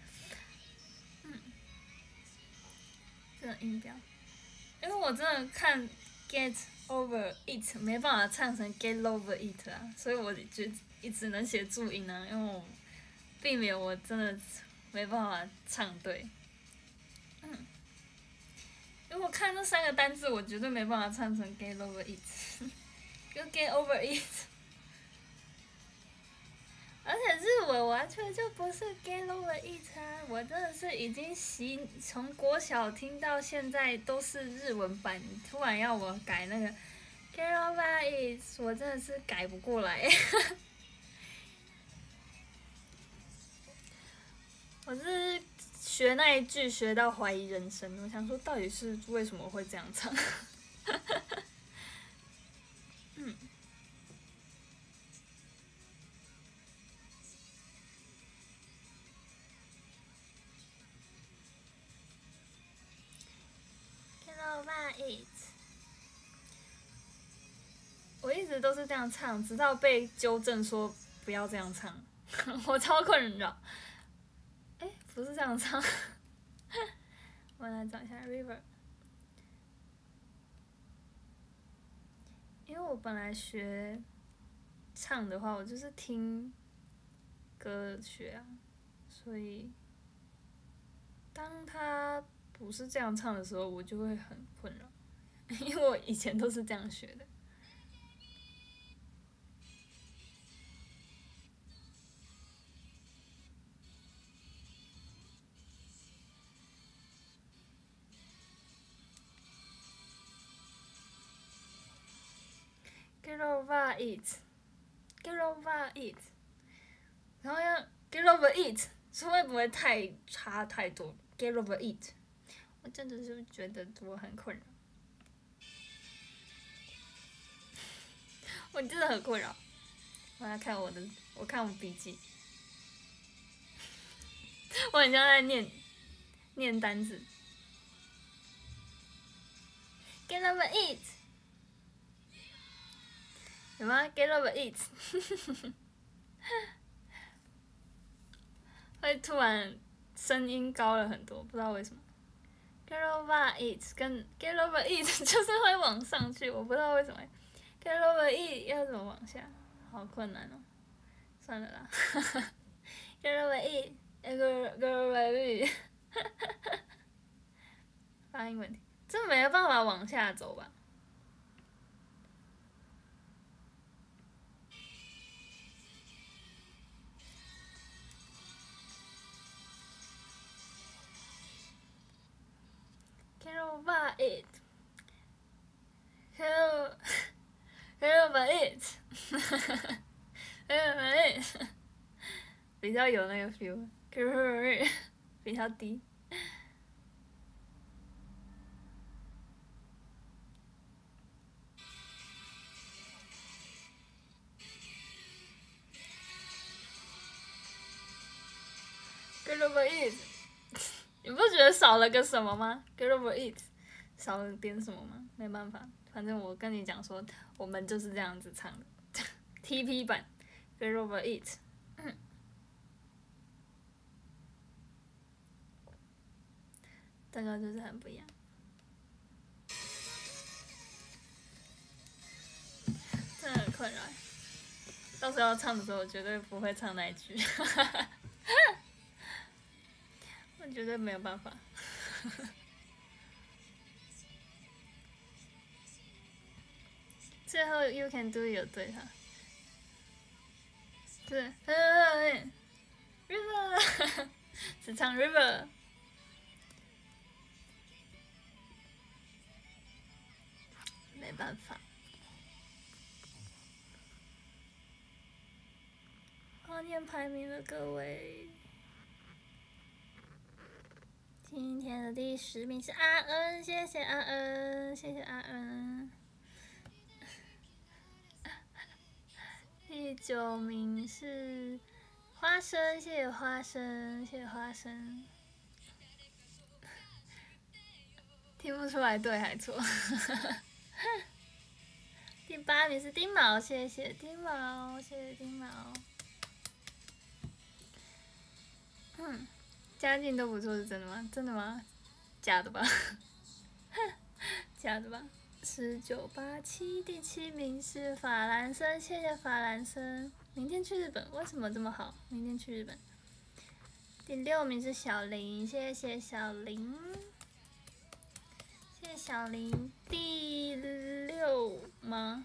这个音标，因为我真的看 Get over it 没办法唱成 Get over it 啊，所以我就只能写注音啊，因为我避免我真的没办法唱对。因为我看这3个单字，我绝对没办法唱成 Get over it， 就 Get over it。而且日文完全就不是 Get over it 啊！我真的是已经从国小听到现在都是日文版，你突然要我改那个 Get over it， 我真的是改不过来。我是学那一句学到怀疑人生，我想说到底是为什么会这样唱？我一直都是这样唱，直到被纠正说不要这样唱，我超困扰。不是这样唱。我来找一下 River， 因为我本来学唱的话，我就是听歌学啊，所以当他不是这样唱的时候，我就会很困扰，因为我以前都是这样学的。Get over it, get over it， 然后要 get over it， 是会不会差太多 ？Get over it， 我真的是觉得我很困扰，我真的很困扰。我来看我看我笔记，我很像在念单字。Get over it， 有吗 ？Get over it， 会突然声音高了很多，不知道为什么。Get over it 跟 Get over it 就是会往上去，我不知道为什么。Get over it 要怎么往下？好困难哦，算了啦。Get over it，Get over it， 发音问题，这没办法往下走吧？Get over it，Get over it，Get over it， 比较有那个 feel，Get over it 比较低。Get over it， 你不觉得少了个什么吗 ？Get over it， 少了点什么吗？没办法，反正我跟你讲说，我们就是这样子唱的，TP 版 Get over it， 大家就是很不一样，真的很困扰。到时候要唱的时候，我绝对不会唱那一句。我绝对没有办法。最后 You can do 有对哈，对，River， 只唱 River， 没办法。好念排名了，各位。今天的第10名是阿恩，谢谢阿恩，谢谢阿恩。第9名是花生，谢谢花生，谢谢花生。听不出来对还错。第8名是丁毛，谢谢丁毛，谢谢丁毛。 家境都不错是真的吗？真的吗？假的吧？假的吧？1987第7名是法兰生，谢谢法兰生。明天去日本，为什么这么好？明天去日本。第6名是小林，谢谢小林，谢谢小林。第6吗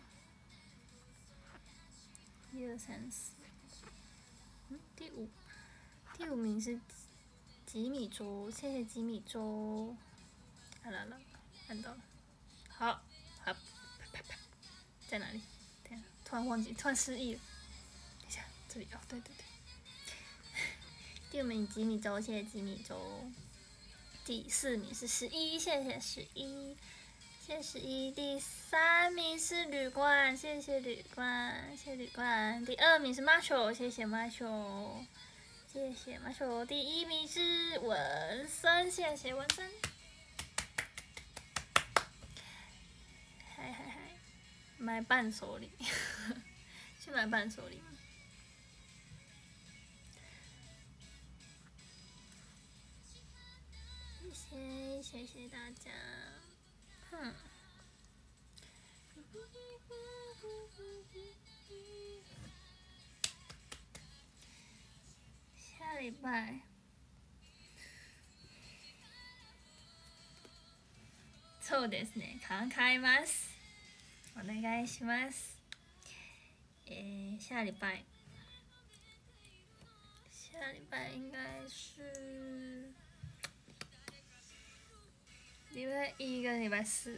？1、2、3、4，第5名是吉米粥，谢谢吉米粥。看到了，看到了。好，好，在哪里？等下，突然忘记，突然失忆了。等一下，这里哦，对对对。第5名吉米粥，谢谢吉米粥。第4名是11，谢谢11，谢谢11。第3名是旅馆，谢谢旅馆，谢谢旅馆。第2名是马修，谢谢马修，谢谢马修。第1名是文森，谢谢文森。嗨嗨嗨，买伴手礼，去买伴手礼。谢谢大家。下礼拜。そうですね。考えます。お願いします。下礼拜应该是礼拜1跟礼拜4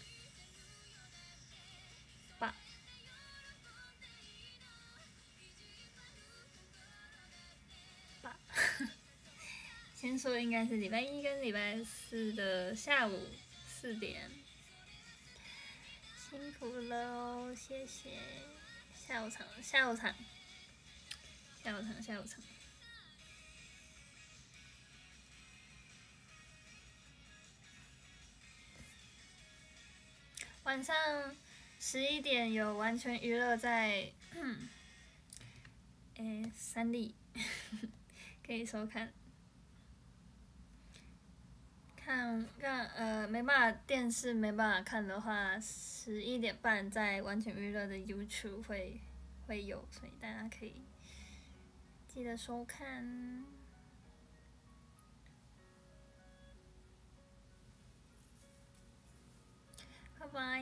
吧。先说应该是礼拜1跟礼拜4的下午4点。辛苦了哦，谢谢。下午场。晚上11点有完全娱乐在3立可以收看。没办法，电视没办法看的话，11点半在完全娱乐的 YouTube 会有，所以大家可以记得收看。拜拜，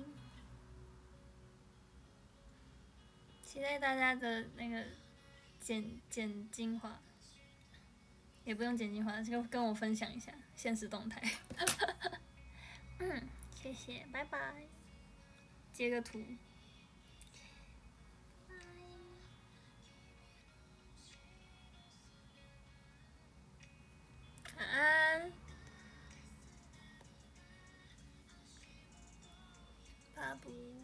期待大家的那个剪精华，也不用剪精华，就跟我分享一下现实动态。谢谢，拜拜。截个图。晚安。巴布。